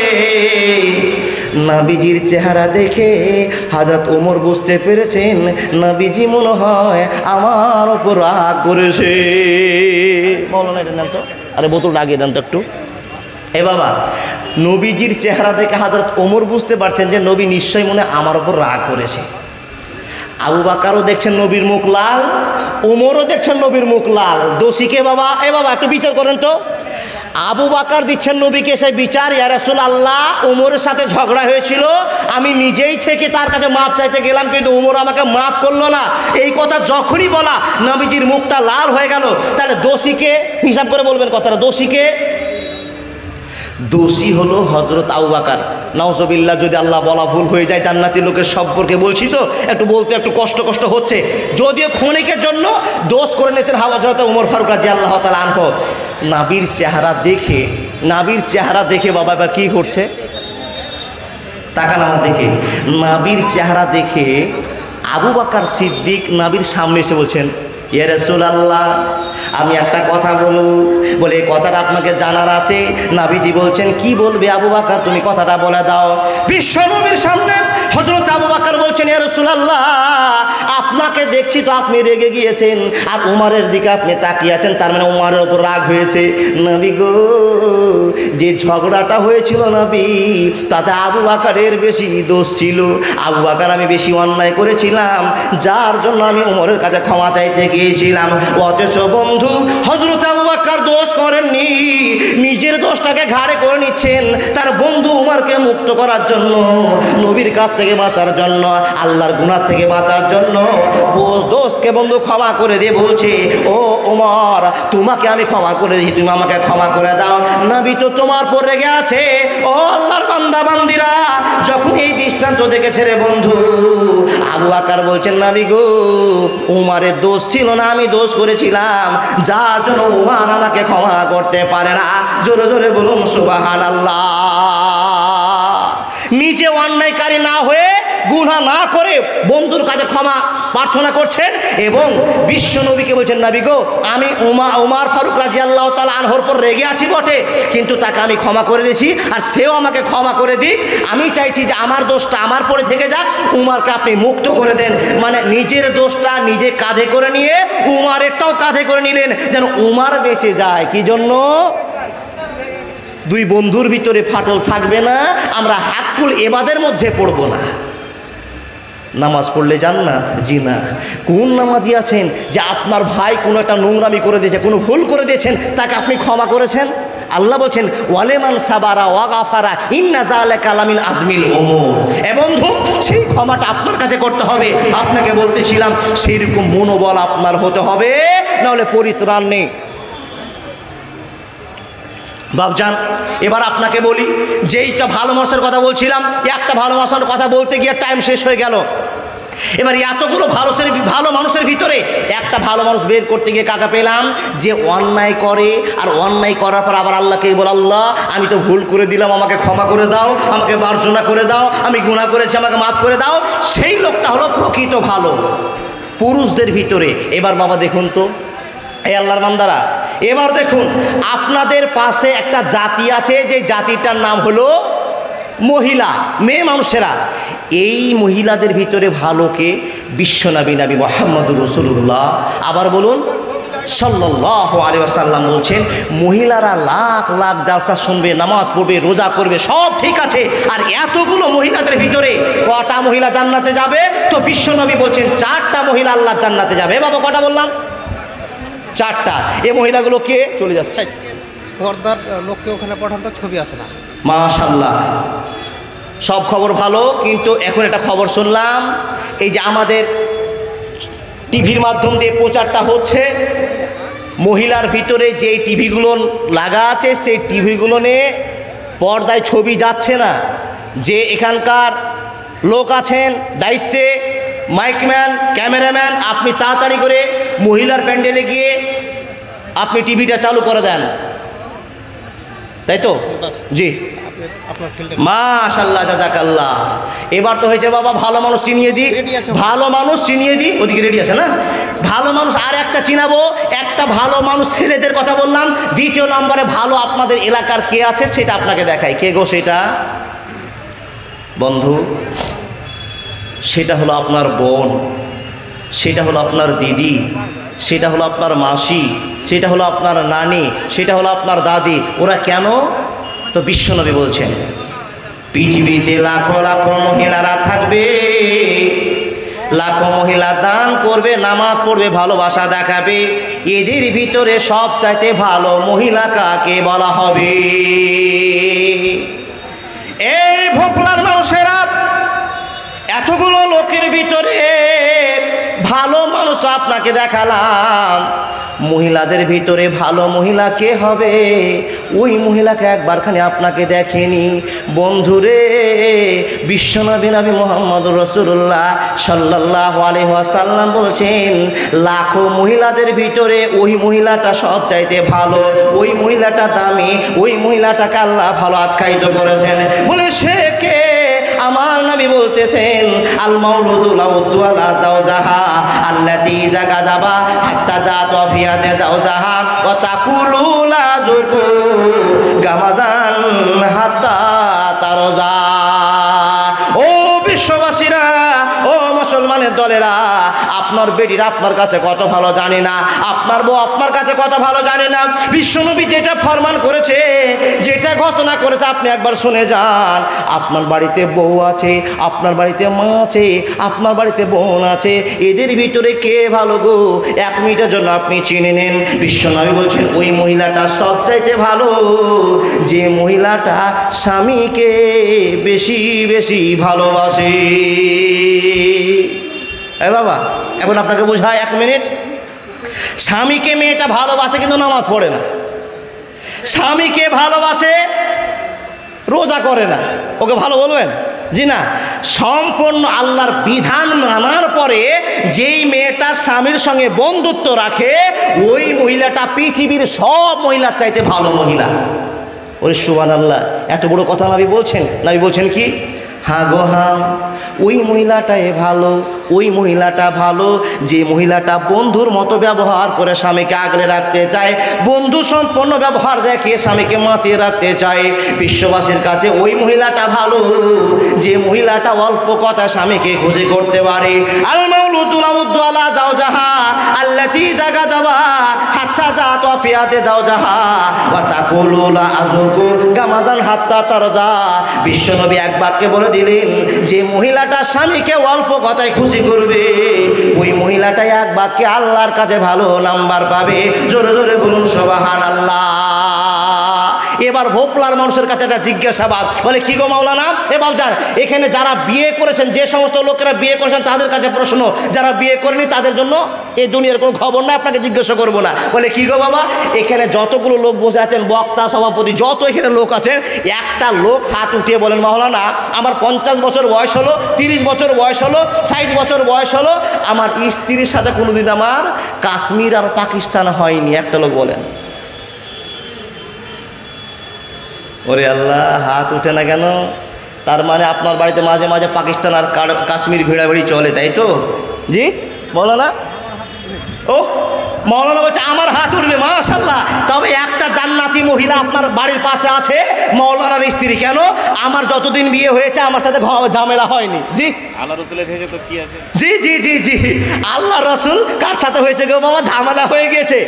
নবীজির চেহারা দেখে হযরত ওমর বুঝতে পেরেছেন নবীজি মনে হয় আমার ওপর রাগ করেছে। মৌলানা এটা নেন তো, আরে বোতলটা আগিয়ে দেন তো একটু। এ বাবা, নবীজির চেহারা দেখে হযরত ওমর বুঝতে পারছেন যে নবী নিশ্চয়ই মনে আমার ওপর রাগ করেছে। আবু বকরও দেখছেন নবীর মুখ লাল, ওমরও দেখছেন নবীর মুখ লাল। দোষীকে বাবা, এ বাবা একটু বিচার করেন তো। আবু বকর দিচ্ছেন নবীকে সেই বিচার, ইয়া রাসূলুল্লাহ ওমরের সাথে ঝগড়া হয়েছিল, আমি নিজেই থেকে তার কাছে মাপ চাইতে গেলাম কিন্তু ওমর আমাকে মাফ করলো না। এই কথা যখনই বলা নবীজির মুখটা লাল হয়ে গেল। তাহলে দোষীকে হিসাব করে বলবেন কথাটা, দোষীকে? দোষী হলো হযরত আবু বকর। নাউজুবিল্লাহ, যদি আল্লাহ বলা ভুল হয়ে যায় জান্নাতি লোকের সম্পর্কে বলছি তো একটু বলতে একটু কষ্ট হচ্ছে, যদিও ক্ষণিকের জন্য দোষ করে নিয়েছেন হযরত ওমর ফারুক রাদিয়াল্লাহু তাআলা আনহু। নবীর চেহারা দেখে বাবা এবার কি করছে তাকান আমার দেখে। নবীর চেহারা দেখে আবু বকর সিদ্দিক নবীর সামনে এসে বলছেন, ইয়া রাসূলুল্লাহ আমি একটা কথা বলবো, বলে এই কথাটা আপনাকে জানার আছে। নবীজি বলছেন, কি বলবে আবু বকর, তুমি কথাটা বলে দাও। বিশ্বনবীর সামনে হযরত আবু বকর বলছেন, ইয়া রাসূলুল্লাহ আপনাকে দেখছি তো আপনি রেগে গিয়েছেন, আর উমরের দিকে আপনি তাকিয়ে আছেন, তার মানে উমরের উপর রাগ হয়েছে। নবী গো, যে ঝগড়াটা হয়েছিল নবী, তাতে আবু বকরের বেশি দোষ ছিল। আবু বকর আমি বেশি অন্যায় করেছিলাম, যার জন্য আমি উমরের কাছে ক্ষমা চাইতে গিয়েছিলাম। অথচ বন্ধু হযরত আবু বকর দোষ করেননি, নিজের দোষটাকে ঘাড়ে করে নিচ্ছেন তার বন্ধু উমরকে মুক্ত করার জন্য, নবীর কাছ থেকে বাঁচার জন্য, আল্লাহর গুনাহ থেকে বাঁচার জন্য। ও দোষকে বন্ধু ক্ষমা করে দিয়ে বলছে, ও ওমর তোমাকে আমি ক্ষমা করে দিই, তুমি আমাকে ক্ষমা করে দাও। নবী তো তোমার পর রেগে আছে। ও আল্লাহর বান্দা বান্দিরা, যখন এই দৃষ্টান্ত দেখেছে রে বন্ধু, আবু বকর বলছেন, নবী গো উমরের দোষ ছিল না, আমি দোষ করেছিলাম, যার জন্য উমর আমাকে ক্ষমা করতে পারে না। জোরে জোরে বলুন সুবহানাল্লাহ। নিজে অন্যায়কারী না হয়ে, গুনাহ না করে বন্ধুর কাছে ক্ষমা প্রার্থনা করছেন এবং বিশ্ব নবীকে বলছেন, নবী গো আমি উমর ফারুক রাদিয়াল্লাহু তাআলা আনহুর পর রেগে আছি বটে, কিন্তু তাকে আমি ক্ষমা করে দিয়েছি, আর সেও আমাকে ক্ষমা করে দিক। আমি চাইছি যে আমার দোষটা আমার পরে থেকে যাক, উমরকে আপনি মুক্ত করে দেন। মানে নিজের দোষটা নিজে কাঁধে করে নিয়ে উমরেরটাও কাঁধে করে নিলেন, যেন উমর বেঁচে যায়। কি জন্য? দুই বন্ধুর ভিতরে ফাটল থাকবে না, আমরা হাক্কুল এবাদের মধ্যে পড়ব না। নামাজ পড়লে জান্নাত? জি না। কোন নামাজি আছেন যে আপনার ভাই কোনো একটা নোংরামি করে দিয়েছে, কোনো ভুল করে দিয়েছেন, তাকে আপনি ক্ষমা করেছেন? আল্লাহ বলছেন, ওয়ালেমান সাবারা ওয়া গাফারা ইন্না যালিকা লামিন আজমিল উমুর। এ বন্ধু, সেই ক্ষমাটা আপনার কাছে করতে হবে। আপনাকে বলতেছিলাম সেইরকম মনোবল আপনার হতে হবে, নাহলে পরিত্রাণ নেই। বাবজান, এবার আপনাকে বলি, যেইটা ভালোবাসার কথা বলছিলাম, একটা ভালোবাসার কথা বলতে গিয়ে টাইম শেষ হয়ে গেল। এবার এতগুলো ভালো মানুষের ভিতরে একটা ভালো মানুষ বের করতে গিয়ে কাকা পেলাম যে অন্যায় করে, আর অন্যায় করার পর আবার আল্লাহকে বল, আল্লাহ আমি তো ভুল করে দিলাম, আমাকে ক্ষমা করে দাও, আমাকে মার্জনা করে দাও, আমি গুনাহ করেছি, আমাকে মাফ করে দাও। সেই লোকটা হলো প্রকৃত ভালো পুরুষদের ভিতরে। এবার বাবা দেখুন তো, এই আল্লাহর বান্দারা, এবার দেখুন আপনাদের পাশে একটা জাতি আছে, যে জাতিটার নাম হলো মহিলা, মেয়ে মানুষেরা। এই মহিলাদের ভিতরে ভালোকে বিশ্বনবী নবী মুহাম্মদুর রাসূলুল্লাহ, আবার বলুন সাল্লাল্লাহু আলাইহি ওয়াসাল্লাম বলছেন, মহিলারা লাখ লাখ জালসা শুনবে, নামাজ পড়বে, রোজা করবে, সব ঠিক আছে, আর এতগুলো মহিলাদের ভিতরে কটা মহিলা জান্নাতে যাবে? তো বিশ্বনবী বলছেন 4টা মহিলা আল্লাহ জান্নাতে যাবে। বাবা কটা বললাম? 4টা। এই মহিলাগুলো কে? চলে যাচ্ছে পর্দার লোককে ওখানে পাঠান, তো ছবি আসে না। মাশাআল্লাহ, সব খবর ভালো, কিন্তু এখন একটা খবর শুনলাম, এই যে আমাদের টিভির মাধ্যম দিয়ে প্রচারটা হচ্ছে, মহিলার ভিতরে যেই টিভিগুলো লাগা আছে সেই টিভিগুলো নিয়ে পর্দায় ছবি যাচ্ছে না। যে এখানকার লোক আছেন দায়িত্বে, মাইকম্যান, ক্যামেরাম্যান, আপনি তাড়াতাড়ি করে মহিলার প্যান্ডেলে গিয়ে আপনি টিভিটা চালু করে দেন, তাই তো? জি, মাশাআল্লাহ, জাযাকাল্লাহ। এবার তো হয়েছে বাবা, ভালো মানুষ চিনিয়ে দিই, ভালো মানুষ চিনিয়ে দিই, ওদিকে রেডি আছে না? ভালো মানুষ আর একটা চিনাবো, একটা ভালো মানুষ ছেলেদের কথা বললাম। দ্বিতীয় নম্বরে ভালো আপনাদের এলাকার কে আছে সেটা আপনাকে দেখাই। কে গো সেটা? বন্ধু, সেটা হলো আপনার বোন, সেটা হলো আপনার দিদি, সেটা হলো আপনার মাসি, সেটা হলো আপনার নানি, সেটা হলো আপনার দাদি। ওরা কেন? তো বিশ্বনবী বলছেন, পৃথিবীতে লাখো লাখো মহিলারা থাকবে, লাখো মহিলা দান করবে, নামাজ পড়বে, ভালোবাসা দেখাবে, এদের ভিতরে সবচাইতে ভালো মহিলা কাকে বলা হবে? এই ভোপলার মানুষেরা, এতগুলো লোকের ভিতরে ভালো মানুষ তো আপনাকে দেখালাম, মহিলাদের ভিতরে ভালো মহিলা কে হবে? ওই মহিলাকে একবারখানি আপনাকে দেখেনি। বন্ধুরে, বিশ্বনবী নবী মুহাম্মদুর রাসূলুল্লাহ সাল্লাল্লাহু আলাইহি ওয়াসাল্লাম বলছেন, লাখো মহিলাদের ভিতরে ওই মহিলাটা সবচাইতে ভালো, ওই মহিলাটা দামি, ওই মহিলাটাকে আল্লাহ ভালো আখ্যায়িত করেছেন। বলে সে কে? আমার নবী বলতেছেন, আল মাউলুদু লাউদ্দু আলা যাওজাহা আল্লাতী ইযা গাযাবা হাত্তা জাত ওয়াফিয়াতে যাওজাহা ওয়া তাকুলু লা যুকু গামাজান হাত্তা তারজা। ও বিশ্ববাসীরা, ও মুসলমানের দলেরা, আপনার বেটিরা আপনার কাছে কত ভালো জানে না, আপনার বউ আপনার কাছে কত ভালো জানে না। বিশ্বনবী যেটা ফরমান করেছে, যেটা ঘোষণা করেছে, আপনি একবার শুনে যান। আপনার বাড়িতে বউ আছে, আপনার বাড়িতে মা আছে, আপনার বাড়িতে বোন আছে, এদের ভিতরে কে ভালো গো? 1 মিনিটের জন্য আপনি চিনে নেন। বিশ্বনবী বলছেন, ওই মহিলাটা সবচাইতে ভালো যে মহিলাটা স্বামীকে বেশি বেশি ভালোবাসে। এ বাবা, এখন আপনাকে বোঝায় 1 মিনিট। স্বামীকে মেয়েটা ভালোবাসে কিন্তু নামাজ পড়ে না, স্বামীকে ভালোবাসে রোজা করে না, ওকে ভালো বলবেন? জি না। সম্পূর্ণ আল্লাহর বিধান মানার পরে যেই মেয়েটা স্বামীর সঙ্গে বন্ধুত্ব রাখে, ওই মহিলাটা পৃথিবীর সব মহিলার চাইতে ভালো মহিলা। ওরে সুবহানাল্লাহ, এত বড় কথা নবী বলছেন। নবী বলছেন কি? হ্যাঁ গো হ্যাঁ, ওই মহিলাটাই ভালো, ওই মহিলাটা ভালো যে মহিলাটা বন্ধুর মতো ব্যবহার করে স্বামীকে আগলে রাখতে চায়, বন্ধু সম্পন্ন ব্যবহার দেখিয়ে স্বামীকে মাতিয়ে রাখতে চায়। বিশ্ববাসীর কাছে ওই মহিলাটা ভালো যে মহিলাটা অল্প কথা স্বামীকে খুশি করতে পারে। আল মাউলুদু লাউদ্দু আলা যাওজাহা আল্লাতী ইযা গাযাবা হাত্তা জাত ওয়াফিয়াতে যাওজাহা ওয়া তাকুলু লা আযুকু গামাজান হাত্তা তারজা। বিশ্বনবী এক বাক্যে বলে দিলেন, যে মহিলাটা স্বামীকে অল্প কথায় খুশি করবে, ওই মহিলাটাই এক বাক্যে আল্লাহর কাছে ভালো নাম্বার পাবে। জোরে জোরে বলুন সুবহানাল্লাহ। এবার ভোপলার মানুষের কাছে একটা জিজ্ঞাসাবাদ, বলে কি গো মাওলানা, এ বাবজান এখানে যারা বিয়ে করেছেন, যে সমস্ত লোকেরা বিয়ে করেছেন তাদের কাছে প্রশ্ন, যারা বিয়ে করেনি তাদের জন্য এই দুনিয়ার কোনো খবর না, আপনাকে জিজ্ঞাসা করবো না। বলে কি গো বাবা, এখানে যতগুলো লোক বসে আছেন, বক্তা সভাপতি যত এখানে লোক আছেন, একটা লোক হাত উঠিয়ে বলেন মাওলানা আমার 50 বছর বয়স হলো, 30 বছর বয়স হলো, 60 বছর বয়স হলো, আমার স্ত্রীর সাথে কোনোদিন আমার কাশ্মীর আর পাকিস্তান হয়নি, একটা লোক বলেন। ওরে আল্লাহ, হাত উঠে না কেন? তার মানে আপনার বাড়িতে মাঝে মাঝে পাকিস্তান আর কাশ্মীর ভিড়াভিড়ি চলে, তাই তো? জি বলো না। ও মৌলানা বলছে আমার হাত উঠবে, মাশাআল্লাহ। তবে একটা জান্নাতি মহিলা আপনার বাড়ির পাশে আছে, মৌলানার স্ত্রী। কেন? আমার যতদিন বিয়ে হয়েছে আমার সাথে ঝামেলা হয়নি। জি আল্লাহ রসুলের হয়েছে তো কি আছে? জি জি জি জি আল্লাহ রসুল কার সাথে হয়েছে গো বাবা? ঝামেলা হয়ে গেছে।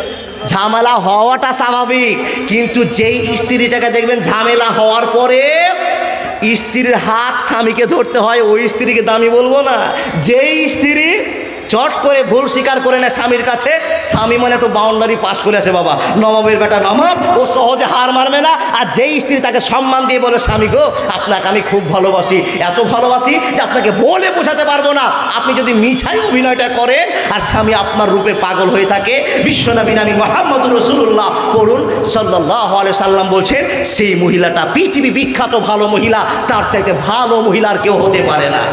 ঝামেলা হওয়াটা স্বাভাবিক, কিন্তু যেই স্ত্রীটাকে দেখবেন ঝামেলা হওয়ার পরে স্ত্রীর হাত স্বামীকে ধরতে হয়, ওই স্ত্রীকে দামি বলবো না। যেই স্ত্রী চট করে ভুল স্বীকার করে নেয় স্বামীর কাছে, স্বামী মানে একটু বাউন্ডারি পাস করে আসে, বাবা নবাবের বেটা নবাব, ও সহজে হার মারবে না। আর যেই স্ত্রী তাকে সম্মান দিয়ে বলে স্বামী গো আপনাকে আমি খুব ভালোবাসি, এত ভালোবাসি যে আপনাকে বলে বোঝাতে পারবো না, আপনি যদি মিছাই অভিনয়টা করেন আর স্বামী আপনার রূপে পাগল হয়ে থাকে, বিশ্বনবী নবী মুহাম্মদুর রাসূলুল্লাহ পড়ুন সাল্লাল্লাহু আলাইহি সাল্লাম বলছেন সেই মহিলাটা পৃথিবী বিখ্যাত ভালো মহিলা, তার চাইতে ভালো মহিলার কেউ হতে পারে না।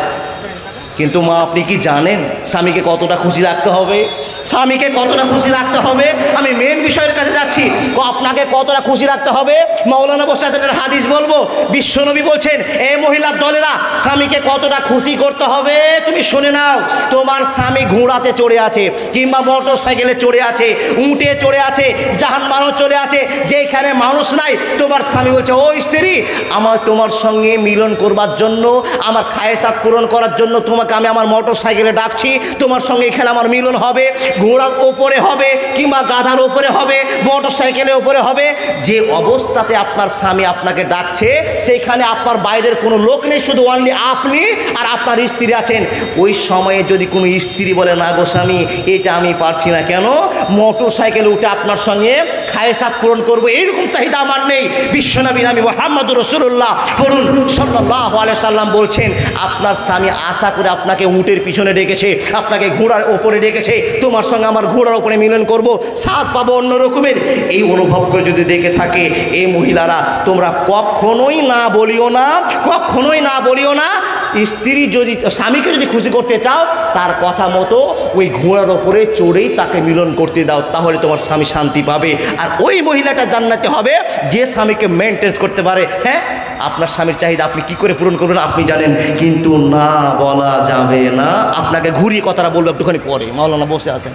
কিন্তু মা আপনি কি জানেন স্বামীকে কতটা খুশি রাখতে হবে? স্বামীকে কতটা খুশি রাখতে হবে? আমি মেন বিষয়ের কাছে যাচ্ছি, আপনাকে কতটা খুশি রাখতে হবে। মৌলানা বসে আছেন, হাদিস বলবো, বিশ্বনবী বলছেন এই মহিলার দলেরা স্বামীকে কতটা খুশি করতে হবে তুমি শুনে নাও। তোমার স্বামী ঘোড়াতে চড়ে আছে, কিংবা মোটর সাইকেলে চড়ে আছে, উঁটে চড়ে আছে, জাহান্নামে চড়ে আছে, যেখানে মানুষ নাই, তোমার স্বামী বলছে ও স্ত্রী আমার তোমার সঙ্গে মিলন করবার জন্য, আমার খায়েসাত পূরণ করার জন্য তোমাকে আমি আমার মোটর সাইকেলে ডাকছি, তোমার সঙ্গে এখানে আমার মিলন হবে। ঘোড়ার ওপরে হবে, কিংবা গাধার ওপরে হবে, মোটর সাইকেলের ওপরে হবে। যে অবস্থাতে আপনার স্বামী আপনাকে ডাকছে সেইখানে আপনার বাইরের কোনো লোক নেই, শুধু অনলি আপনি আর আপনার স্ত্রী আছেন। ওই সময়ে যদি কোনো স্ত্রী বলে না গো স্বামী এটা আমি পারছি না, কেন? মোটর সাইকেলে উঠে আপনার সঙ্গে খায়েসাত পূরণ করবো এইরকম চাহিদা আমার নেই। বিশ্বনবী নবী মুহাম্মদুর রাসূলুল্লাহ পড়ুন সাল্লাল্লাহু আলাইহি সাল্লাম বলছেন আপনার স্বামী আশা করে আপনাকে উটের পিছনে ডেকেছে, আপনাকে ঘোড়ার ওপরে ডেকেছে, তোমার সঙ্গে আমার ঘোড়ার ওপরে মিলন করব, স্বাদ পাবো অন্য রকমের। এই অনুভব করে যদি দেখে থাকে এই মহিলারা, তোমরা কখনোই না বলিও না, কখনোই না বলিও না। স্ত্রী যদি স্বামীকে যদি খুশি করতে চাও তার কথা মতো ওই ঘোড়ার ওপরে চড়েই তাকে মিলন করতে দাও, তাহলে তোমার স্বামী শান্তি পাবে। আর ওই মহিলাটা জান্নাতে হবে যে স্বামীকে মেনটেন করতে পারে। হ্যাঁ আপনার স্বামীর চাহিদা আপনি কি করে পূরণ করবেন আপনি জানেন, কিন্তু না বলা যাবে না। আপনাকে ঘুরিয়ে কথাটা বলবো একটুখানি পরে। মাওলানা বসে আছেন,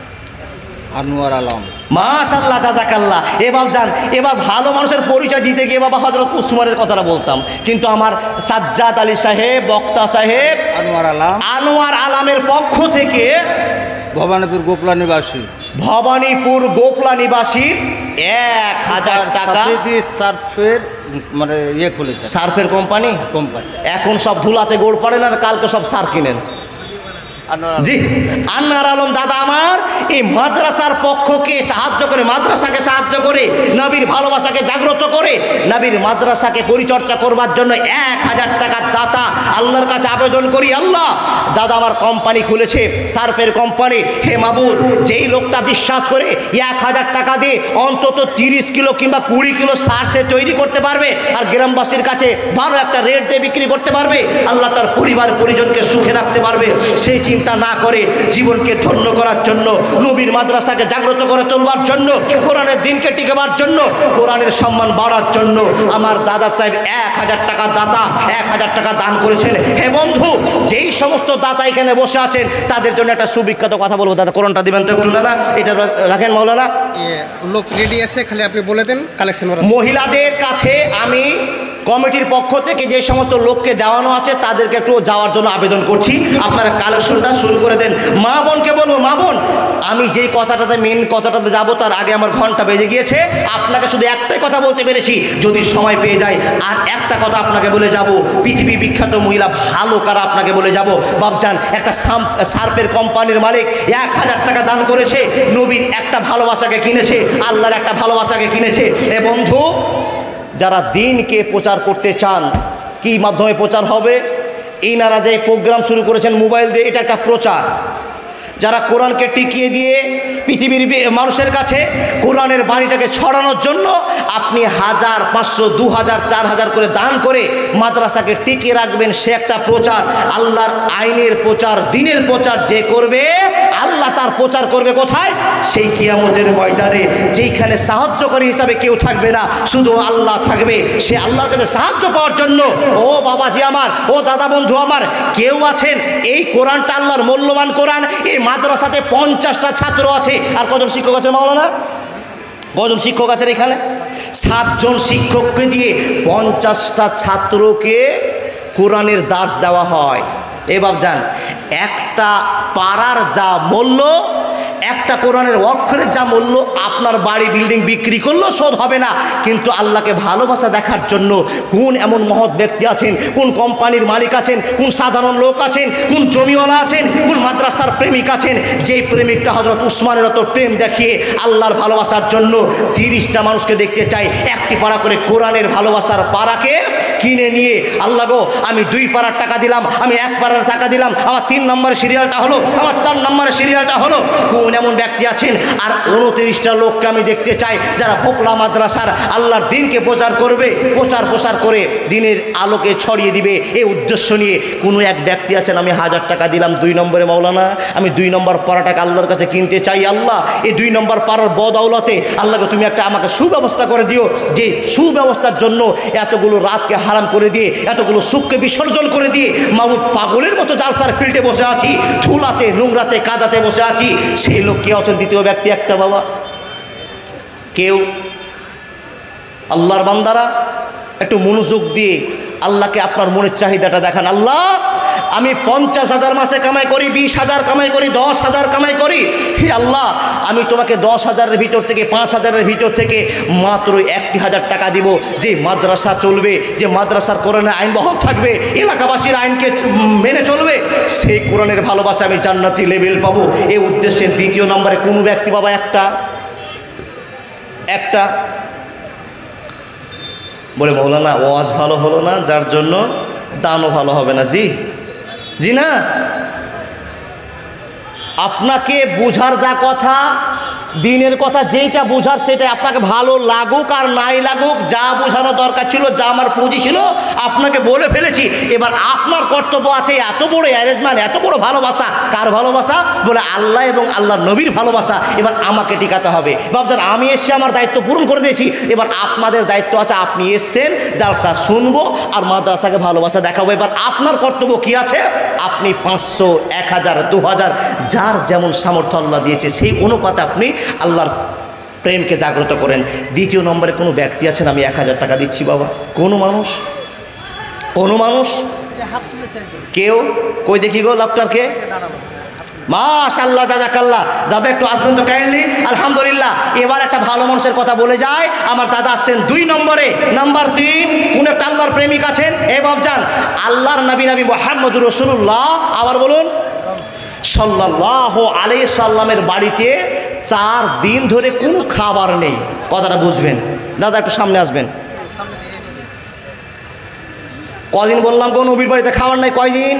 আনোয়ার আলম। মাশাআল্লাহ জাযাকাল্লাহ। এবার যান, এবার ভালো মানুষের পরিচয় দিতে গিয়ে বাবা হযরত উসমানের কথাটা বলতাম, কিন্তু আমার সাজ্জাদ আলী সাহেব, বক্তা সাহেব আনোয়ার আলমের পক্ষ থেকে ভবানীপুর গোপলা নিবাসী, ভবানীপুর গোপলা নিবাসীর 1000 টাকা সার্ফের মানে ইয়ে খুলেছে, সার্ফের কোম্পানি। এখন সব ধুলাতে গোড় পড়েন আর কালকে সব সার কিনেন। জি আনোয়ার আলম দাদা আমার এই মাদ্রাসার পক্ষকে সাহায্য করে, মাদ্রাসাকে সাহায্য করে, নবীর ভালোবাসাকে জাগ্রত করে, নবীর মাদ্রাসাকে পরিচর্যা করবার জন্য 1000 টাকার দাতা আল্লাহর কাছে আবেদন করি। আল্লাহ দাদা আমার কোম্পানি খুলেছে, সার্ফের কোম্পানি, হে মাবুদ যেই লোকটা বিশ্বাস করে 1000 টাকা দিয়ে অন্তত 30 কিলো কিংবা 20 কিলো সার সে তৈরি করতে পারবে আর গ্রামবাসীর কাছে ভালো একটা রেট দিয়ে বিক্রি করতে পারবে, আল্লাহ তার পরিবার পরিজনকে সুখে রাখতে পারবে, সেই চিন্তা না করে জীবনকে ধন্য করার জন্য, নবীর মাদ্রাসাকে জাগ্রত করে তোলবার জন্য, কোরআনের দিনকে টিকাবার জন্য, কোরআনের সম্মান বাড়ার জন্য আমার দাদা সাহেব 1000 টাকা দাতা 1000 টাকা দান করেছেন। হে বন্ধু যেই সমস্ত দাতা এখানে বসে আছেন তাদের জন্য একটা সুবিখ্যাত কথা বলবো। দাদা কোরআনটা দিবেন তো একটু? দাদা এটা রাখেন মাওলানা, লোক রেডি আছে, খালি আপনি বলে দেন কালেকশন। মহিলাদের কাছে আমি কমিটির পক্ষ থেকে যে সমস্ত লোককে দেওয়ানো আছে তাদেরকে একটু যাওয়ার জন্য আবেদন করছি, আপনারা কালেকশনটা শুরু করে দেন। মা বোনকে বলবো, মা বোন আমি যেই কথাটাতে মেন কথাটাতে যাব তার আগে আমার ঘন্টা বেজে গিয়েছে, আপনাকে শুধু একটাই কথা বলতে পেরেছি, যদি সময় পেয়ে যায় আর একটা কথা আপনাকে বলে যাব, পৃথিবী বিখ্যাত মহিলা ভালো কারা আপনাকে বলে যাব। বাবজান একটা সার্ফের কোম্পানির মালিক 1000 টাকা দান করেছে, নবীর একটা ভালোবাসাকে কিনেছে, আল্লাহর একটা ভালোবাসাকে কিনেছে। এ বন্ধু যারা দিনকে প্রচার করতে চান, কি মাধ্যমে প্রচার হবে? ইনারা যে প্রোগ্রাম শুরু করেছেন মোবাইল দিয়ে, এটা একটা প্রচার। যারা কোরআনকে টিকিয়ে দিয়ে পৃথিবীর মানুষের কাছে কোরআনের বাণীটাকে ছড়ানোর জন্য আপনি 1000, 500, 2000, 4000 করে দান করে মাদ্রাসাকে টিকিয়ে রাখবেন, সে একটা প্রচার। আল্লাহর আইনের প্রচার, দিনের প্রচার যে করবে, আল্লাহ তার প্রচার করবে কোথায়? সেই কিয়ামতের ময়দানে, যেইখানে সাহায্যকারী হিসাবে কেউ থাকবে না, শুধু আল্লাহ থাকবে। সে আল্লাহর কাছে সাহায্য পাওয়ার জন্য, ও বাবাজি আমার, ও দাদা বন্ধু আমার, কেউ আছেন এই কোরআনটা আল্লাহর মূল্যবান কোরআন, এই মাদ্রাসাতে 50টা ছাত্র আছে। আর কজন শিক্ষক আছে মাওলানা? কজন শিক্ষক আছেন এখানে? 7 জন শিক্ষককে দিয়ে 50টা ছাত্রকে কোরআনের দাস দেওয়া হয়। এবার যান, একটা পাড়ার যা মূল্য, একটা কোরআনের অক্ষরের যা মূল্য, আপনার বাড়ি বিল্ডিং বিক্রি করলেও শোধ হবে না। কিন্তু আল্লাহকে ভালোবাসা দেখার জন্য কোন এমন মহৎ ব্যক্তি আছেন, কোন কোম্পানির মালিক আছেন, কোন সাধারণ লোক আছেন, কোন জমিওয়ালা আছেন, কোন মাদ্রাসার প্রেমিক আছেন, যেই প্রেমিকটা হযরত উসমানের মতো প্রেম দেখিয়ে আল্লাহর ভালোবাসার জন্য 30টা মানুষকে দেখতে চাই, একটি পাড়া করে কোরআনের ভালোবাসার পাড়াকে কিনে নিয়ে, আল্লাহ গো আমি 2 পাড়ার টাকা দিলাম, আমি 1 পাড়ার টাকা দিলাম, আমার 3 নম্বরের সিরিয়ালটা হলো, আমার 4 নম্বরের সিরিয়ালটা হলো। কোন এমন ব্যক্তি আছেন? আর 29টা লোককে আমি দেখতে চাই যারা ভোপলা মাদ্রাসার আল্লাহর দিনকে প্রচার করবে, প্রচার করে দিনের আলোকে ছড়িয়ে দিবে, এই উদ্দেশ্য নিয়ে কোনো এক ব্যক্তি আছেন, আমি 1000 টাকা দিলাম 2 নম্বরে, মাওলানা আমি 2 নম্বর পাড়াটাকে আল্লাহর কাছে কিনতে চাই। আল্লাহ এই 2 নম্বর পাড়ার বদৌলতে আল্লাহকে তুমি একটা আমাকে সুব্যবস্থা করে দিও, যে সুব্যবস্থার জন্য এতগুলো রাতকে হারাম করে দিয়ে, এতগুলো সুখকে বিসর্জন করে দিয়ে মাহমুদ পাগলের মতো জালসার ফিল্ডে বসে আছি, ধুলাতে নোংরাতে কাদাতে বসে আছি। সেই লোক কে আছেন? দ্বিতীয় ব্যক্তি একটা বাবা, কেউ? আল্লাহর বান্দারা একটু মনোযোগ দিয়ে আল্লাহকে আপনার মনের চাহিদাটা দেখান। আল্লাহ আমি 50,000 মাসে কামাই করি, 20,000 কামাই করি, 10,000 কামাই করি, হে আল্লাহ আমি তোমাকে 10,000-এর ভিতর থেকে, 5,000-এর ভিতর থেকে মাত্র 1,000 টাকা দিব, যে মাদ্রাসা চলবে, যে মাদ্রাসার কোরআনের আইন বহাল থাকবে, এলাকাবাসীর আইনকে মেনে চলবে, সেই কোরআনের ভালোবাসা আমি জান্নাতি লেভেল পাবো। এই উদ্দেশ্যে 2 নম্বরে কোনো ব্যক্তি বাবা একটা বলে, মৌলানা ওয়াজ ভালো হলো না, যার জন্য দানও ভালো হবে না। জি না, আপনাকে বোঝার যা কথা, দিনের কথা যেইটা বোঝার সেটা আপনাকে ভালো লাগুক আর নাই লাগুক, যা বোঝানো দরকার ছিল, যা আমার পুঁজি ছিল আপনাকে বলে ফেলেছি। এবার আপনার কর্তব্য আছে এত বড় অ্যারেঞ্জমেন্ট, এত বড় ভালোবাসা, কার ভালোবাসা? বলে আল্লাহ এবং আল্লাহর নবীর ভালোবাসা। এবার আমাকে টিকাতে হবে। ভাবছেন আমি এসছি, আমার দায়িত্ব পূরণ করে দিয়েছি, এবার আপনাদের দায়িত্ব আছে, আপনি এসছেন জালসা শুনবো আর মাদ্রাসাকে ভালোবাসা দেখাবো। এবার আপনার কর্তব্য কি আছে? আপনি 500, 1000, 2000 যার যেমন সামর্থ্য আল্লাহ দিয়েছে সেই অনুপাতে আপনি আল্লাহর প্রেমকে জাগ্রত করেন। 2 নম্বরে কোনো ব্যক্তি আছেন, আমি 1000 টাকা দিচ্ছি বাবা? কোনো মানুষ কেউ? কই দেখি গো লাভটারকে? মাশাআল্লাহ, জাযাকাল্লাহ। দাদা একটু আসবেন তো কাইন্ডলি। আলহামদুলিল্লাহ। এবার একটা ভালো মানুষের কথা বলে যায়। আমার দাদা আসছেন 2 নম্বরে। নাম্বার 3, কোন একটা আল্লাহর প্রেমিক আছেন, এ বাবজান আল্লাহর নবী মুহাম্মদুর রাসূলুল্লাহ, আবার বলুন সাল্লাল্লাহু আলাইহি সাল্লামের বাড়িতে 4 দিন ধরে কোনো খাবার নেই। কথাটা বুঝবেন। দাদা একটু সামনে আসবেন। কদিন বললাম গো নবীর বাড়িতে খাবার নাই? কয়দিন?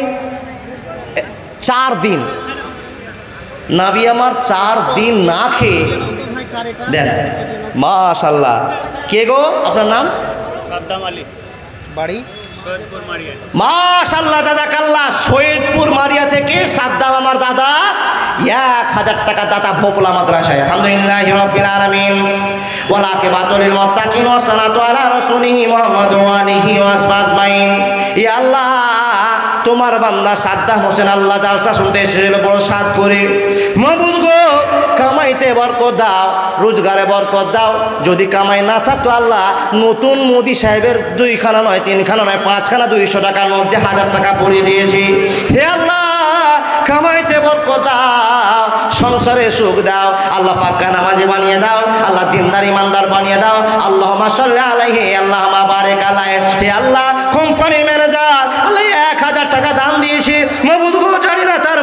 4 দিন। নবী আমার 4 দিন না খেয়ে দেন। মাশাআল্লাহ। কে গো আপনার নাম? সাদ্দাম আলী, বাড়ি সৈয়দপুর মারিয়া। মাশাআল্লাহ, জাযাকাল্লাহ। সৈয়দপুর মারিয়া থেকে সাদ্দাম আমার দাদা 1000 টাকা দাতা ভোপলা মাদ্রাসায়। আলহামদুলিল্লাহি রাব্বিল আলামিন ওয়াল আকিবাতুল লিল মুত্তাকিন ওয়া সালাতু আলা রাসূলিহি মুহাম্মাদ ওয়া আলিহি ওয়া আসহাবিহি। ইয়া আল্লাহ, তোমার বান্দা সাদ্দাম হোসেন আল্লাহ জালসা শুনতে এসেছিল বড় সাদ করে। মাবুদ গো, কামাইতে বরকত দাও, রোজগারে বরকত দাও। যদি কামাই না থাকতো আল্লাহ, নতুন মোদি সাহেবের 2খানা নয়, 3খানা নয়, 5খানা 200 টাকার মধ্যে 1000 টাকা পরিয়ে দিয়েছি। হে আল্লাহ, কামাইতে বরকত দাও, সংসারে সুখ দাও। আল্লাহ পাক্কা নামাজি বানিয়ে দাও, আল্লাহ দিনদার ইমানদার বানিয়ে দাও। আল্লাহুম্মা সাল্লি আলাইহি, আল্লাহুম্মা বারিক আলাইহি। হে আল্লাহ, কোম্পানির ম্যানেজার আল্লাহ 1000 টাকা দান দিয়েছে। মাবুদ গো, জানি না তার মনের কামনা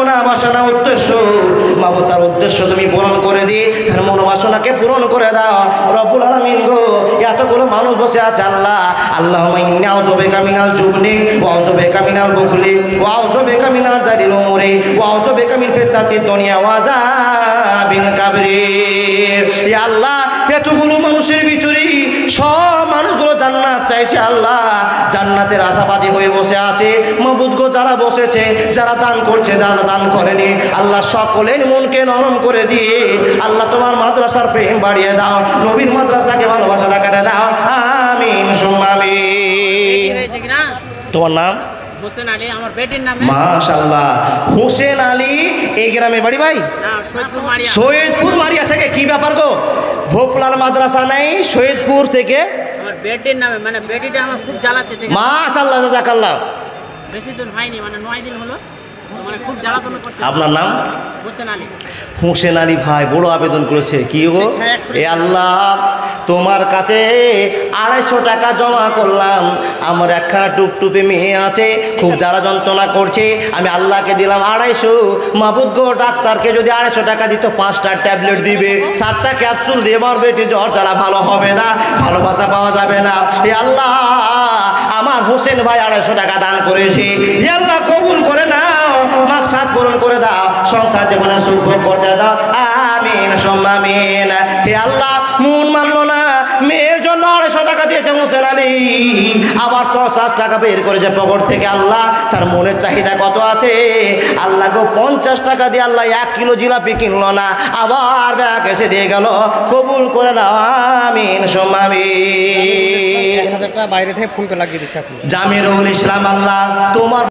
কামনা বাসনা উদ্দেশ্য মাবুদ তার উদ্দেশ্য তুমি পূরণ করে দিয়ে তার মনোবাসনাকে পূরণ করে দাও রব্বুল আলামিন গো। এতগুলো মানুষ বসে আছে আল্লাহ, আল্লাহুম্মা ইন্নী আউযু বিকা মিনাল জুবনি ওয়া আউযু বিকা মিনাল বুখলি ওয়া আউযু বিকা মিনাল জারিল উমুরি ওয়া আউযু বিকা মিন ফিতনাতিদ দুনিয়া ওয়া আযাবিল কাবরি। ইয়া আল্লাহ, এতগুলো মানুষের ভিতরে সব মানুষগুলো জান্নাত চাইছে আল্লাহ, জান্নাতের আশাবাদী হয়ে বসে আছে মাবুদ গো। যারা বসেছে, যারা দান করছে, যারা দান করেনি আল্লাহ, সকলের মনকে নরম করে দিয়ে আল্লাহ তোমার মাদ্রাসার প্রেম বাড়িয়ে দাও, নবীর মাদ্রাসাকে ভালোবাসা দেখাতে দাও। আমিন সুম্মা আমিন। হয়েছে কিনা? তোমার নাম? হোসেন আলী আমার বেটির নামে। মাশাআল্লাহ, হোসেন আলী। এই গ্রামে বাড়ি ভাই? না, সৈয়দপুর মারিয়া। সৈয়দপুর মারিয়া থেকে। কি ব্যাপার গো, ভোপলার মাদ্রাসা নেই, সৈয়দপুর থেকে? আমার বেটির নামে, মানে বেটিটা আমার খুব জ্বালাচ্ছে, ঠিক আছে? মাশাআল্লাহ, জাযাকাল্লাহ। বেশি দিন হয়নি, মানে 9 দিন হলো, মানে খুব জ্বালাতন করছে। আপনার নাম? হোসেন আলী। হোসেন আলী ভাই বড় আবেদন করেছে। কি গো? এ আল্লাহ, তোমার কাছে 250 টাকা জমা করলাম, আমার একখানা টুপটুপে মেয়ে আছে, খুব জ্বালা যন্ত্রণা করছে, আমি আল্লাহকে দিলাম 250। মাবুদ গো, ডাক্তারকে যদি 250 টাকা দিত 5টা ট্যাবলেট দিবে, 7টা ক্যাপসুল দিয়ে আমার বেটি জ্বর জ্বালা ভালো হবে না, ভালোবাসা পাওয়া যাবে না। এ আল্লাহ, আমার হোসেন ভাই 250 টাকা দান করেছে, এ আল্লাহ কবুল করে নাও, মাকসাদ পূরণ করে দাও, সংসার জীবনে সুখ করতে দাও। আমিন সুম্মা আমিন। হে আল্লাহ, মন মানলো না, মেয়ের জন্য 250 টাকা দিয়েছে হোসেন আলী, আবার 50 টাকা বের করেছে পকেট থেকে। আল্লাহ, তার মনের চাহিদা কত আছে আল্লাহ গো, 50 টাকা দিয়ে আল্লাহ 1 কিলো জিলাপি কিনলো না, আবার ব্যাগ এসে দিয়ে গেল, কবুল করে দাও। আমিন সুম্মা আমিন। 1000 টাকা বাইরে থেকে ফোন পে লাগিয়ে দিচ্ছে আপনি। জামিরুল ইসলাম, আল্লাহ তোমার